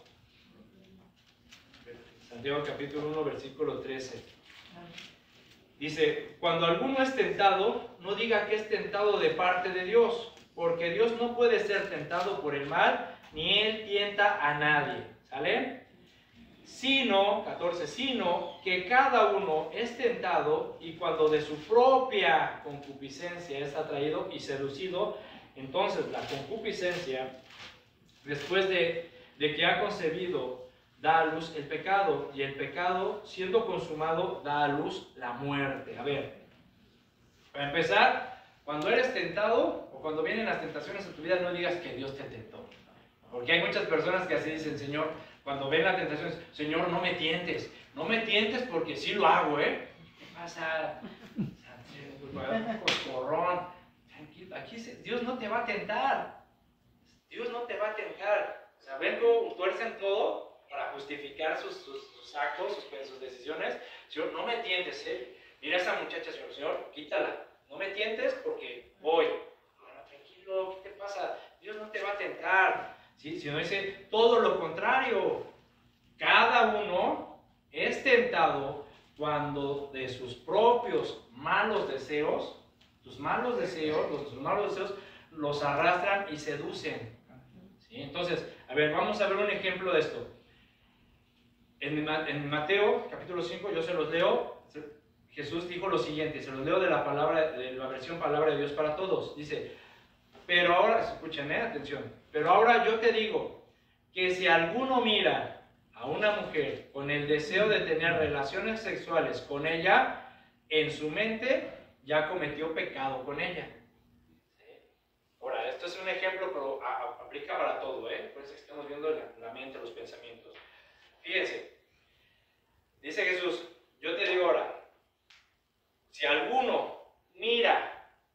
Santiago capítulo 1, versículo 13. Dice, cuando alguno es tentado, no diga que es tentado de parte de Dios, porque Dios no puede ser tentado por el mal, ni Él tienta a nadie. ¿Sale? Sino, 14, sino que cada uno es tentado y cuando de su propia concupiscencia es atraído y seducido, entonces la concupiscencia, después de que ha concebido, da a luz el pecado, y el pecado, siendo consumado, da a luz la muerte. A ver, para empezar, cuando eres tentado, o cuando vienen las tentaciones a tu vida, no digas que Dios te tentó. Porque hay muchas personas que así dicen, Señor, cuando ven la tentación, Señor, no me tientes porque sí lo hago, ¿eh? ¿Qué pasa? Corrón. Tranquilo, aquí Dios no te va a tentar. Dios no te va a tentar. O sea, ven cómo tuercen todo para justificar sus actos, sus decisiones. Señor, no me tientes, ¿eh? Mira a esa muchacha, Señor, quítala. No me tientes porque voy. Bueno, tranquilo, ¿qué te pasa? Dios no te va a tentar, ¿sí? Sino dice todo lo contrario. Cada uno es tentado cuando de sus propios malos deseos, sus malos deseos los arrastran y seducen. ¿Sí? Entonces, a ver, vamos a ver un ejemplo de esto. En Mateo, capítulo 5, yo se los leo. Jesús dijo lo siguiente, se los leo de la versión Palabra de Dios para Todos. Dice, pero ahora, escuchen, atención, pero ahora yo te digo que si alguno mira a una mujer con el deseo de tener relaciones sexuales con ella, en su mente ya cometió pecado con ella. ¿Sí? Ahora, esto es un ejemplo, pero aplica para todo, por eso estamos viendo la mente, los pensamientos. Fíjense, dice Jesús, yo te digo ahora, si alguno mira,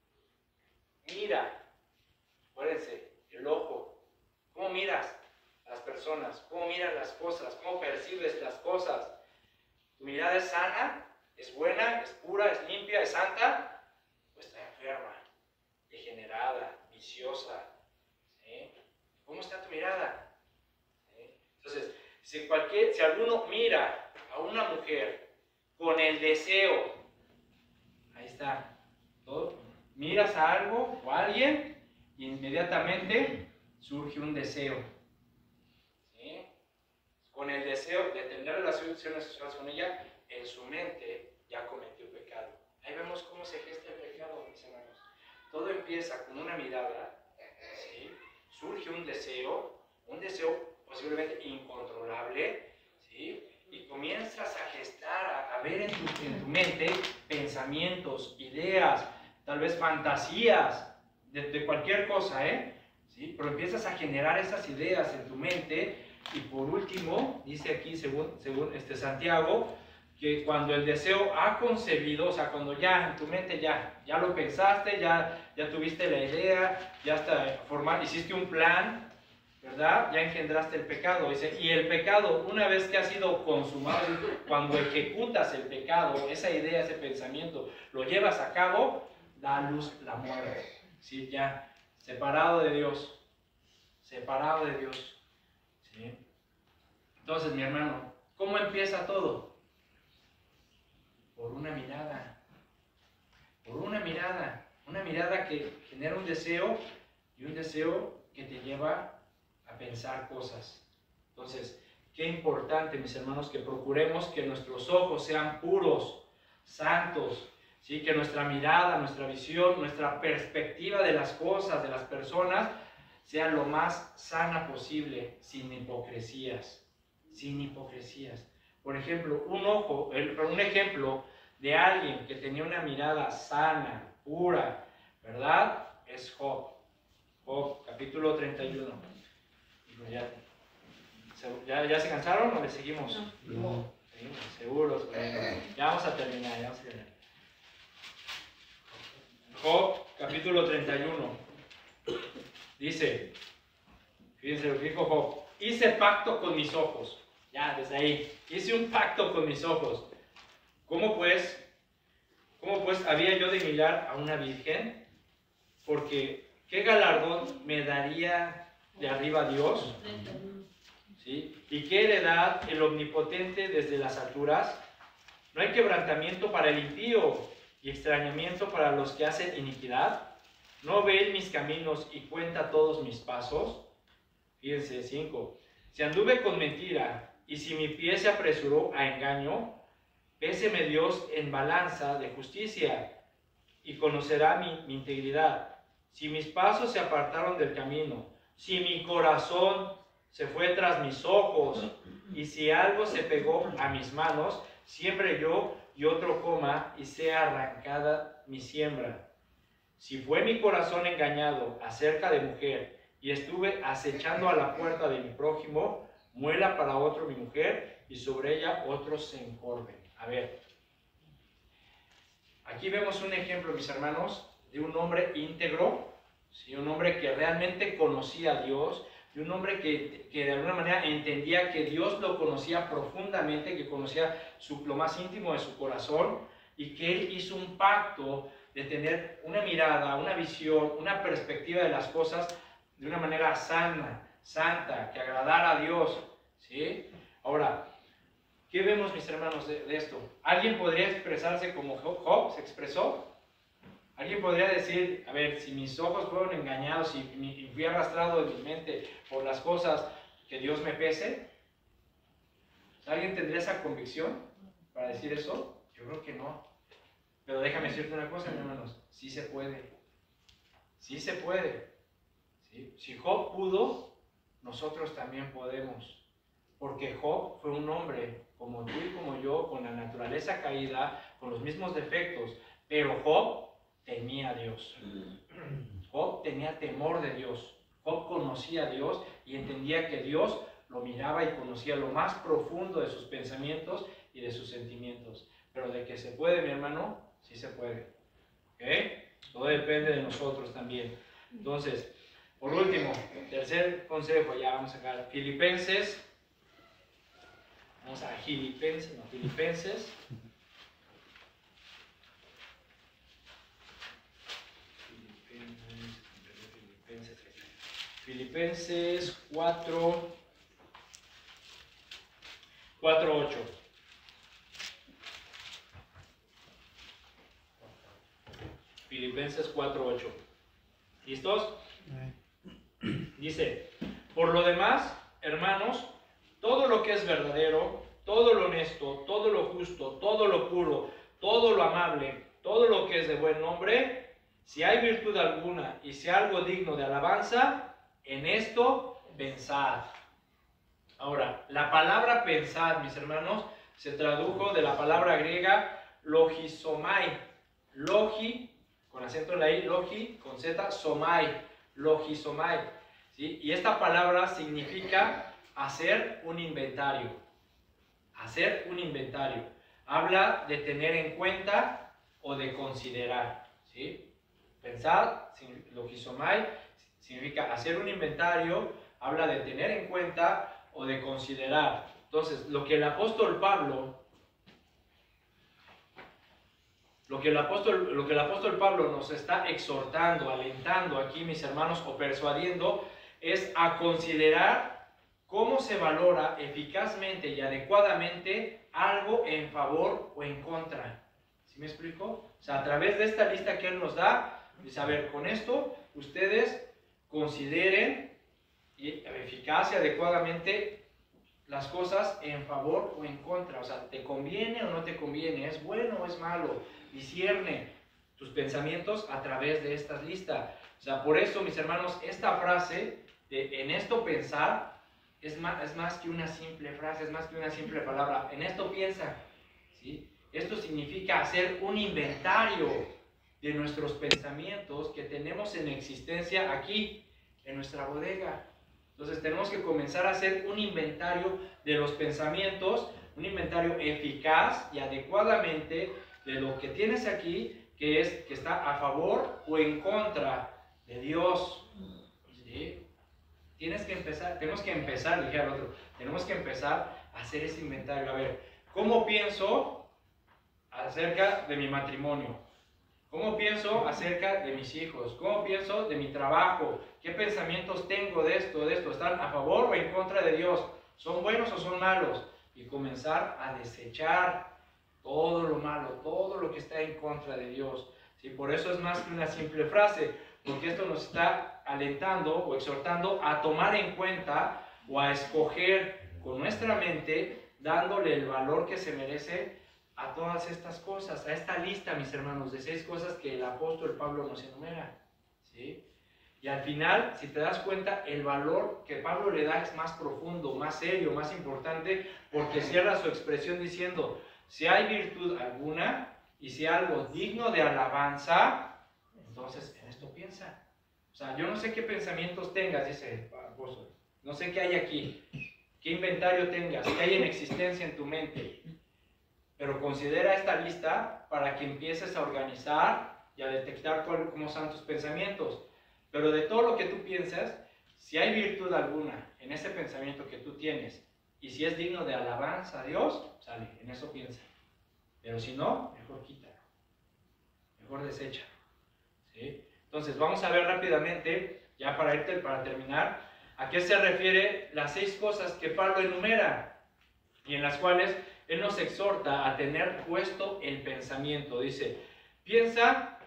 acuérdense, el ojo, ¿cómo miras a las personas? ¿Cómo miras las cosas? ¿Cómo percibes las cosas? ¿Tu mirada es sana? ¿Es buena? ¿Es pura? ¿Es limpia? ¿Es santa? Pues está enferma, degenerada, viciosa. ¿Sí? ¿Cómo está tu mirada? ¿Sí? Entonces, si alguno mira a una mujer con el deseo, ahí está, todo, miras a algo o a alguien y inmediatamente surge un deseo. ¿Sí? Con el deseo de tener relaciones sexuales con ella, en su mente ya cometió pecado. Ahí vemos cómo se gesta el pecado, mis hermanos. Todo empieza con una mirada, ¿sí? Surge un deseo posiblemente incontrolable, ¿sí? Y comienzas a gestar, a ver en tu mente pensamientos pensamientos, ideas, tal vez fantasías de cualquier cosa, ¿sí? Pero empiezas a generar esas ideas en tu mente. Y por último, dice aquí, según Santiago, que cuando el deseo ha concebido, o sea, cuando ya en tu mente ya lo pensaste, ya tuviste la idea, ya está formal, hiciste un plan, ¿verdad? Ya engendraste el pecado. Dice, y el pecado, una vez que ha sido consumado, cuando ejecutas el pecado, esa idea, ese pensamiento, lo llevas a cabo, da a luz la muerte. ¿Sí? Ya, separado de Dios. Separado de Dios. ¿Sí? Entonces, mi hermano, ¿cómo empieza todo? Por una mirada. Por una mirada. Una mirada que genera un deseo y un deseo que te lleva a pensar cosas. Entonces, qué importante, mis hermanos, que procuremos que nuestros ojos sean puros, santos, ¿sí? Que nuestra mirada, nuestra visión, nuestra perspectiva de las cosas, de las personas, sea lo más sana posible, sin hipocresías. Sin hipocresías. Por ejemplo, un ejemplo de alguien que tenía una mirada sana, pura, ¿verdad? Es Job. Job, capítulo 31. ¿Ya se cansaron o le seguimos? No. Seguimos, seguros. Ya vamos a terminar, Job, capítulo 31. Dice, fíjense lo que dijo Job. Hice pacto con mis ojos. Ya, desde ahí. Hice un pacto con mis ojos. ¿Cómo pues había yo de mirar a una virgen? Porque, ¿qué galardón me daría de arriba Dios? ¿Sí? ¿Y qué heredad el omnipotente desde las alturas? No hay quebrantamiento para el impío y extrañamiento para los que hacen iniquidad. ¿No ve mis caminos y cuenta todos mis pasos? Fíjense, 5. Si anduve con mentira y si mi pie se apresuró a engaño, péseme Dios en balanza de justicia y conocerá mi integridad. Si mis pasos se apartaron del camino, si mi corazón se fue tras mis ojos, y si algo se pegó a mis manos, siempre yo y otro coma, y sea arrancada mi siembra. Si fue mi corazón engañado acerca de mujer, y estuve acechando a la puerta de mi prójimo, muela para otro mi mujer, y sobre ella otros se encorven. A ver, aquí vemos un ejemplo, mis hermanos, de un hombre íntegro, ¿sí? Un hombre que realmente conocía a Dios, y un hombre que de alguna manera entendía que Dios lo conocía profundamente, que conocía lo más íntimo de su corazón, y que él hizo un pacto de tener una mirada, una visión, una perspectiva de las cosas de una manera sana, santa, que agradara a Dios, ¿sí? Ahora, ¿qué vemos, mis hermanos, de esto? ¿Alguien podría expresarse como Job se expresó? ¿Alguien podría decir, a ver, si mis ojos fueron engañados y fui arrastrado de mi mente por las cosas, que Dios me pese? ¿Alguien tendría esa convicción para decir eso? Yo creo que no. Pero déjame decirte una cosa, mis hermanos, sí se puede. Sí se puede. ¿Sí? Si Job pudo, nosotros también podemos. Porque Job fue un hombre como tú y como yo, con la naturaleza caída, con los mismos defectos, pero Job temía a Dios. Job tenía temor de Dios. Job conocía a Dios y entendía que Dios lo miraba y conocía lo más profundo de sus pensamientos y de sus sentimientos. Pero de que se puede, mi hermano, sí se puede. ¿Ok? Todo depende de nosotros también. Entonces, por último, tercer consejo, ya vamos a sacar Filipenses. Vamos a Filipenses. Filipenses 4, 8. Filipenses 4, 8. ¿Listos? Dice, por lo demás, hermanos, todo lo que es verdadero, todo lo honesto, todo lo justo, todo lo puro, todo lo amable, todo lo que es de buen nombre, si hay virtud alguna y si algo digno de alabanza, en esto pensad. Ahora, la palabra pensad, mis hermanos, se tradujo de la palabra griega logizomai. logi, con acento en la I, logi, con Z, somai, logisomai, ¿sí? Y esta palabra significa hacer un inventario. Hacer un inventario. Habla de tener en cuenta o de considerar, ¿sí? Pensar, logisomai, significa hacer un inventario, habla de tener en cuenta o de considerar. Entonces, lo que el apóstol Pablo nos está exhortando, alentando aquí, mis hermanos, o persuadiendo, es a considerar cómo se valora eficazmente y adecuadamente algo en favor o en contra. ¿Sí me explico? O sea, a través de esta lista que él nos da, dice, a ver, con esto ustedes consideren eficaz y adecuadamente las cosas en favor o en contra. O sea, ¿te conviene o no te conviene? ¿Es bueno o es malo? Discierne tus pensamientos a través de estas listas. O sea, por eso, mis hermanos, esta frase de en esto pensar es más que una simple frase, es más que una simple palabra. En esto piensa, ¿sí? Esto significa hacer un inventario de nuestros pensamientos que tenemos en existencia aquí, en nuestra bodega. Entonces tenemos que comenzar a hacer un inventario de los pensamientos, un inventario eficaz y adecuadamente de lo que tienes aquí, que está a favor o en contra de Dios. ¿Sí? Tenemos que empezar, dije al otro, tenemos que empezar a hacer ese inventario. A ver, ¿cómo pienso acerca de mi matrimonio? ¿Cómo pienso acerca de mis hijos? ¿Cómo pienso de mi trabajo? ¿Qué pensamientos tengo de esto, ¿Están a favor o en contra de Dios? ¿Son buenos o son malos? Y comenzar a desechar todo lo malo, todo lo que está en contra de Dios. ¿Sí? Por eso es más que una simple frase, porque esto nos está alentando o exhortando a tomar en cuenta o a escoger con nuestra mente, dándole el valor que se merece a todas estas cosas, a esta lista, mis hermanos, de 6 cosas que el apóstol Pablo nos enumera, ¿sí? Y al final, si te das cuenta, el valor que Pablo le da es más profundo, más serio, más importante, porque cierra su expresión diciendo, si hay virtud alguna y si algo digno de alabanza, entonces en esto piensa. O sea, yo no sé qué pensamientos tengas, dice el apóstol, no sé qué hay aquí, qué inventario tengas, qué hay en existencia en tu mente. Pero considera esta lista para que empieces a organizar y a detectar cómo son tus pensamientos. Pero de todo lo que tú piensas, si hay virtud alguna en ese pensamiento que tú tienes, y si es digno de alabanza a Dios, sale, en eso piensa. Pero si no, mejor quítalo, mejor deséchalo. ¿Sí? Entonces, vamos a ver rápidamente, ya para terminar, a qué se refiere las 6 cosas que Pablo enumera, y en las cuales él nos exhorta a tener puesto el pensamiento. Dice, piensa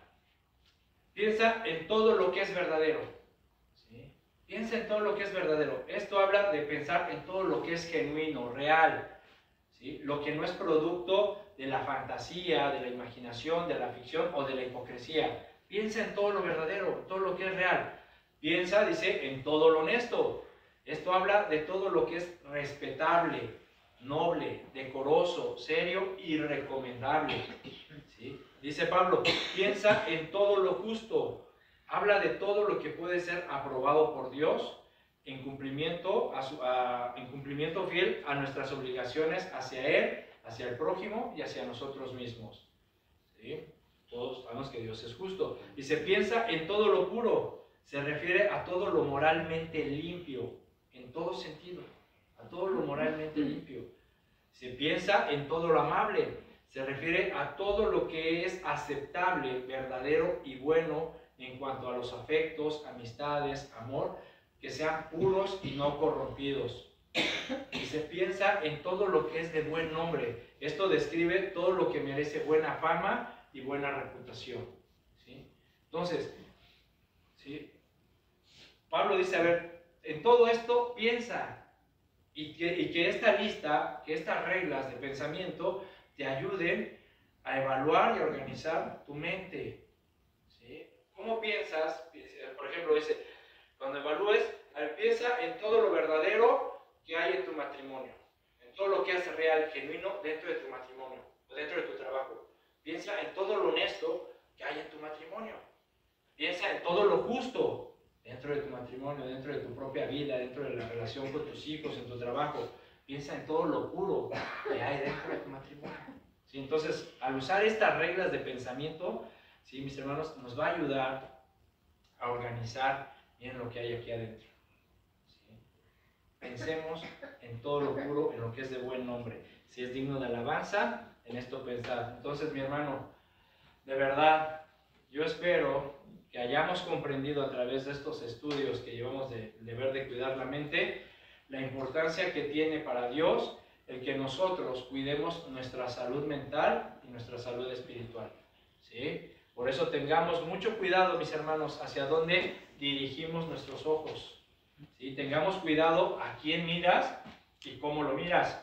en todo lo que es verdadero. ¿Sí? Piensa en todo lo que es verdadero. Esto habla de pensar en todo lo que es genuino, real. ¿Sí? Lo que no es producto de la fantasía, de la imaginación, de la ficción o de la hipocresía. Piensa en todo lo verdadero, todo lo que es real. Piensa, dice, en todo lo honesto. Esto habla de todo lo que es respetable, noble, decoroso, serio y recomendable. ¿Sí? Dice Pablo, piensa en todo lo justo. Habla de todo lo que puede ser aprobado por Dios en cumplimiento fiel a nuestras obligaciones hacia Él, hacia el prójimo y hacia nosotros mismos. ¿Sí? Todos sabemos que Dios es justo. Dice, piensa en todo lo puro. Se refiere a todo lo moralmente limpio, en todo sentido. A todo lo moralmente limpio. Se piensa en todo lo amable. Se refiere a todo lo que es aceptable, verdadero y bueno en cuanto a los afectos, amistades, amor, que sean puros y no corrompidos. Y se piensa en todo lo que es de buen nombre. Esto describe todo lo que merece buena fama y buena reputación. ¿Sí? Entonces, ¿sí? Pablo dice, a ver, en todo esto piensa. Y que esta lista, que estas reglas de pensamiento te ayuden a evaluar y a organizar tu mente. ¿Sí? ¿Cómo piensas? Por ejemplo, dice, cuando evalúes, piensa en todo lo verdadero que hay en tu matrimonio, en todo lo que es real, genuino dentro de tu matrimonio o dentro de tu trabajo. Piensa en todo lo honesto que hay en tu matrimonio. Piensa en todo lo justo dentro de tu matrimonio, dentro de tu propia vida, dentro de la relación con tus hijos, en tu trabajo. Piensa en todo lo puro que hay dentro de tu matrimonio. ¿Sí? Entonces, al usar estas reglas de pensamiento, ¿sí, mis hermanos, nos va a ayudar a organizar bien lo que hay aquí adentro? ¿Sí? Pensemos en todo lo puro, en lo que es de buen nombre. Si es digno de alabanza, en esto pensad. Entonces, mi hermano, de verdad, yo espero que hayamos comprendido a través de estos estudios que llevamos de deber de cuidar la mente, la importancia que tiene para Dios el que nosotros cuidemos nuestra salud mental y nuestra salud espiritual. ¿Sí? Por eso tengamos mucho cuidado, mis hermanos, hacia dónde dirigimos nuestros ojos. ¿Sí? Tengamos cuidado a quién miras y cómo lo miras.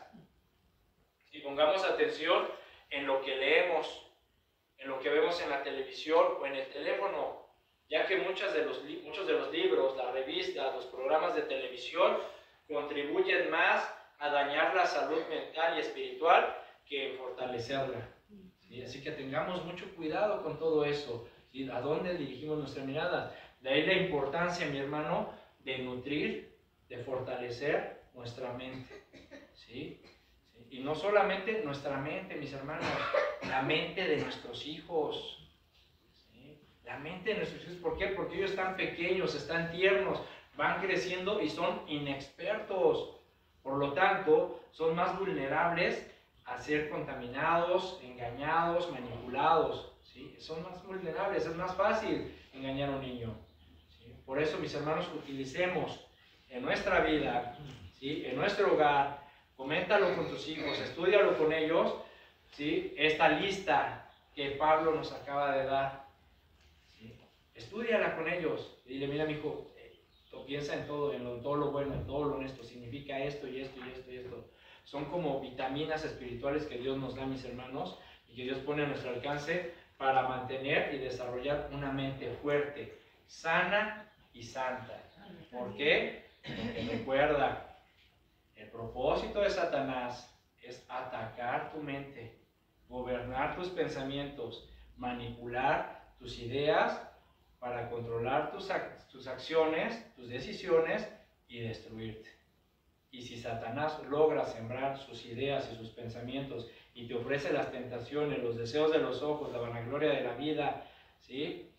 Y pongamos atención en lo que leemos, en lo que vemos en la televisión o en el teléfono, ya que muchos de los libros, las revistas, los programas de televisión contribuyen más a dañar la salud mental y espiritual que en fortalecerla. ¿Sí? Así que tengamos mucho cuidado con todo eso. ¿Sí? ¿A dónde dirigimos nuestra mirada? De ahí la importancia, mi hermano, de nutrir, de fortalecer nuestra mente. ¿Sí? ¿Sí? Y no solamente nuestra mente, mis hermanos, la mente de nuestros hijos. ¿Sí? La mente de nuestros hijos, ¿por qué? Porque ellos están pequeños, están tiernos, van creciendo y son inexpertos. Por lo tanto, son más vulnerables a ser contaminados, engañados, manipulados. ¿Sí? Son más vulnerables, es más fácil engañar a un niño. ¿Sí? Por eso, mis hermanos, utilicemos en nuestra vida, ¿sí? En nuestro hogar, coméntalo con tus hijos, estúdialo con ellos, ¿sí? Esta lista que Pablo nos acaba de dar. ¿Sí? Estúdiala con ellos y dile, mira, mi hijo, piensa en todo lo bueno, en todo lo honesto, significa esto y esto y esto y esto. Son como vitaminas espirituales que Dios nos da, mis hermanos, y que Dios pone a nuestro alcance para mantener y desarrollar una mente fuerte, sana y santa. ¿Por qué? Porque recuerda, el propósito de Satanás es atacar tu mente, gobernar tus pensamientos, manipular tus ideas para controlar tus acciones, tus decisiones y destruirte. Y si Satanás logra sembrar sus ideas y sus pensamientos y te ofrece las tentaciones, los deseos de los ojos, la vanagloria de la vida, ¿sí?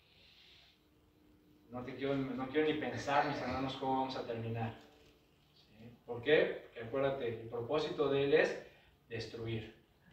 No quiero ni pensar, mis hermanos, cómo vamos a terminar. ¿Sí? ¿Por qué? Porque acuérdate, el propósito de él es destruir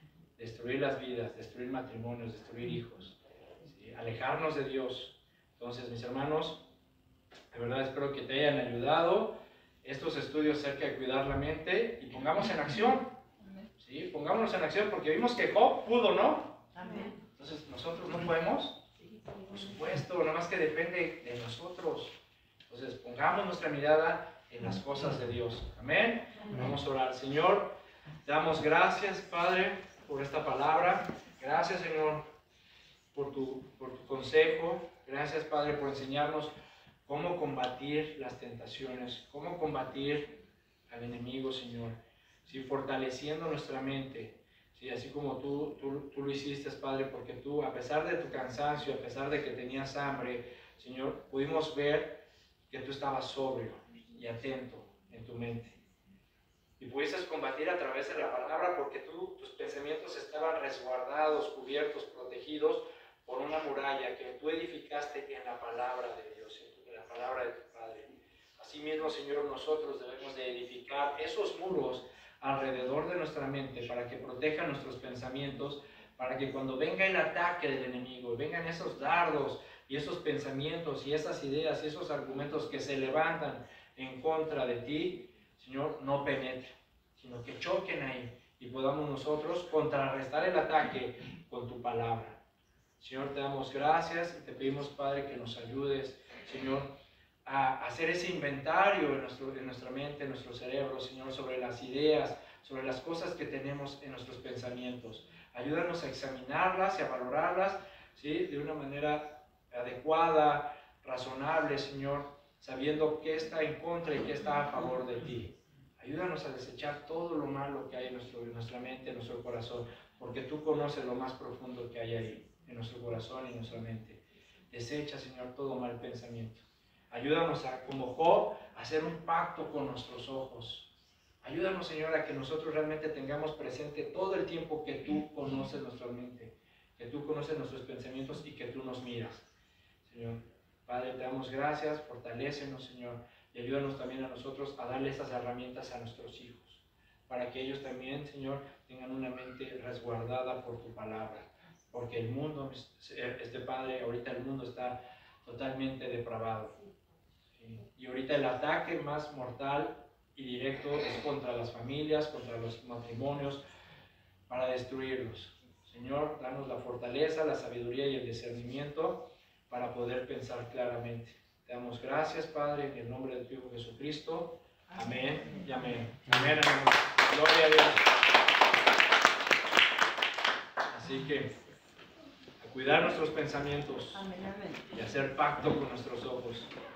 las vidas, destruir matrimonios, destruir hijos, ¿sí? Alejarnos de Dios. Entonces, mis hermanos, de verdad espero que te hayan ayudado estos estudios acerca de cuidar la mente y pongamos en acción. ¿Sí? Pongámonos en acción porque vimos que Job pudo, ¿no? Entonces, ¿nosotros no podemos? Por supuesto, nada más que depende de nosotros. Entonces, pongamos nuestra mirada en las cosas de Dios. Amén. Vamos a orar. Señor, te damos gracias, Padre, por esta palabra. Gracias, Señor, por tu consejo. Gracias, Padre, por enseñarnos cómo combatir las tentaciones, cómo combatir al enemigo, Señor. ¿Sí? Fortaleciendo nuestra mente, ¿sí? Así como tú lo hiciste, Padre, porque tú, a pesar de tu cansancio, a pesar de que tenías hambre, Señor, pudimos ver que tú estabas sobrio y atento en tu mente. Y pudiste combatir a través de la palabra porque tus pensamientos estaban resguardados, cubiertos, protegidos por una muralla que tú edificaste en la palabra de Dios, en la palabra de tu Padre. Asimismo, Señor, nosotros debemos de edificar esos muros alrededor de nuestra mente para que protejan nuestros pensamientos, para que cuando venga el ataque del enemigo, vengan esos dardos y esos pensamientos y esas ideas y esos argumentos que se levantan en contra de ti, Señor, no penetren, sino que choquen ahí y podamos nosotros contrarrestar el ataque con tu palabra. Señor, te damos gracias y te pedimos, Padre, que nos ayudes, Señor, a hacer ese inventario en nuestra mente, en nuestro cerebro, Señor, sobre las ideas, sobre las cosas que tenemos en nuestros pensamientos. Ayúdanos a examinarlas y a valorarlas, ¿sí? De una manera adecuada, razonable, Señor, sabiendo qué está en contra y qué está a favor de ti. Ayúdanos a desechar todo lo malo que hay en nuestra mente, en nuestro corazón, porque tú conoces lo más profundo que hay ahí. en nuestro corazón y en nuestra mente. Desecha, Señor, todo mal pensamiento. Ayúdanos como Job, a hacer un pacto con nuestros ojos. Ayúdanos, Señor, a que nosotros realmente tengamos presente todo el tiempo que tú conoces nuestra mente, que tú conoces nuestros pensamientos y que tú nos miras. Señor, Padre, te damos gracias, fortalécenos, Señor, y ayúdanos también a nosotros a darle esas herramientas a nuestros hijos, para que ellos también, Señor, tengan una mente resguardada por tu palabra, porque el mundo, Padre, ahorita el mundo está totalmente depravado. ¿Sí? Y ahorita el ataque más mortal y directo es contra las familias, contra los matrimonios, para destruirlos. Señor, danos la fortaleza, la sabiduría y el discernimiento para poder pensar claramente. Te damos gracias, Padre, en el nombre de tu Hijo Jesucristo. Amén y amén. Amén, hermanos. Gloria a Dios. Así que, a cuidar nuestros pensamientos y hacer pacto con nuestros ojos.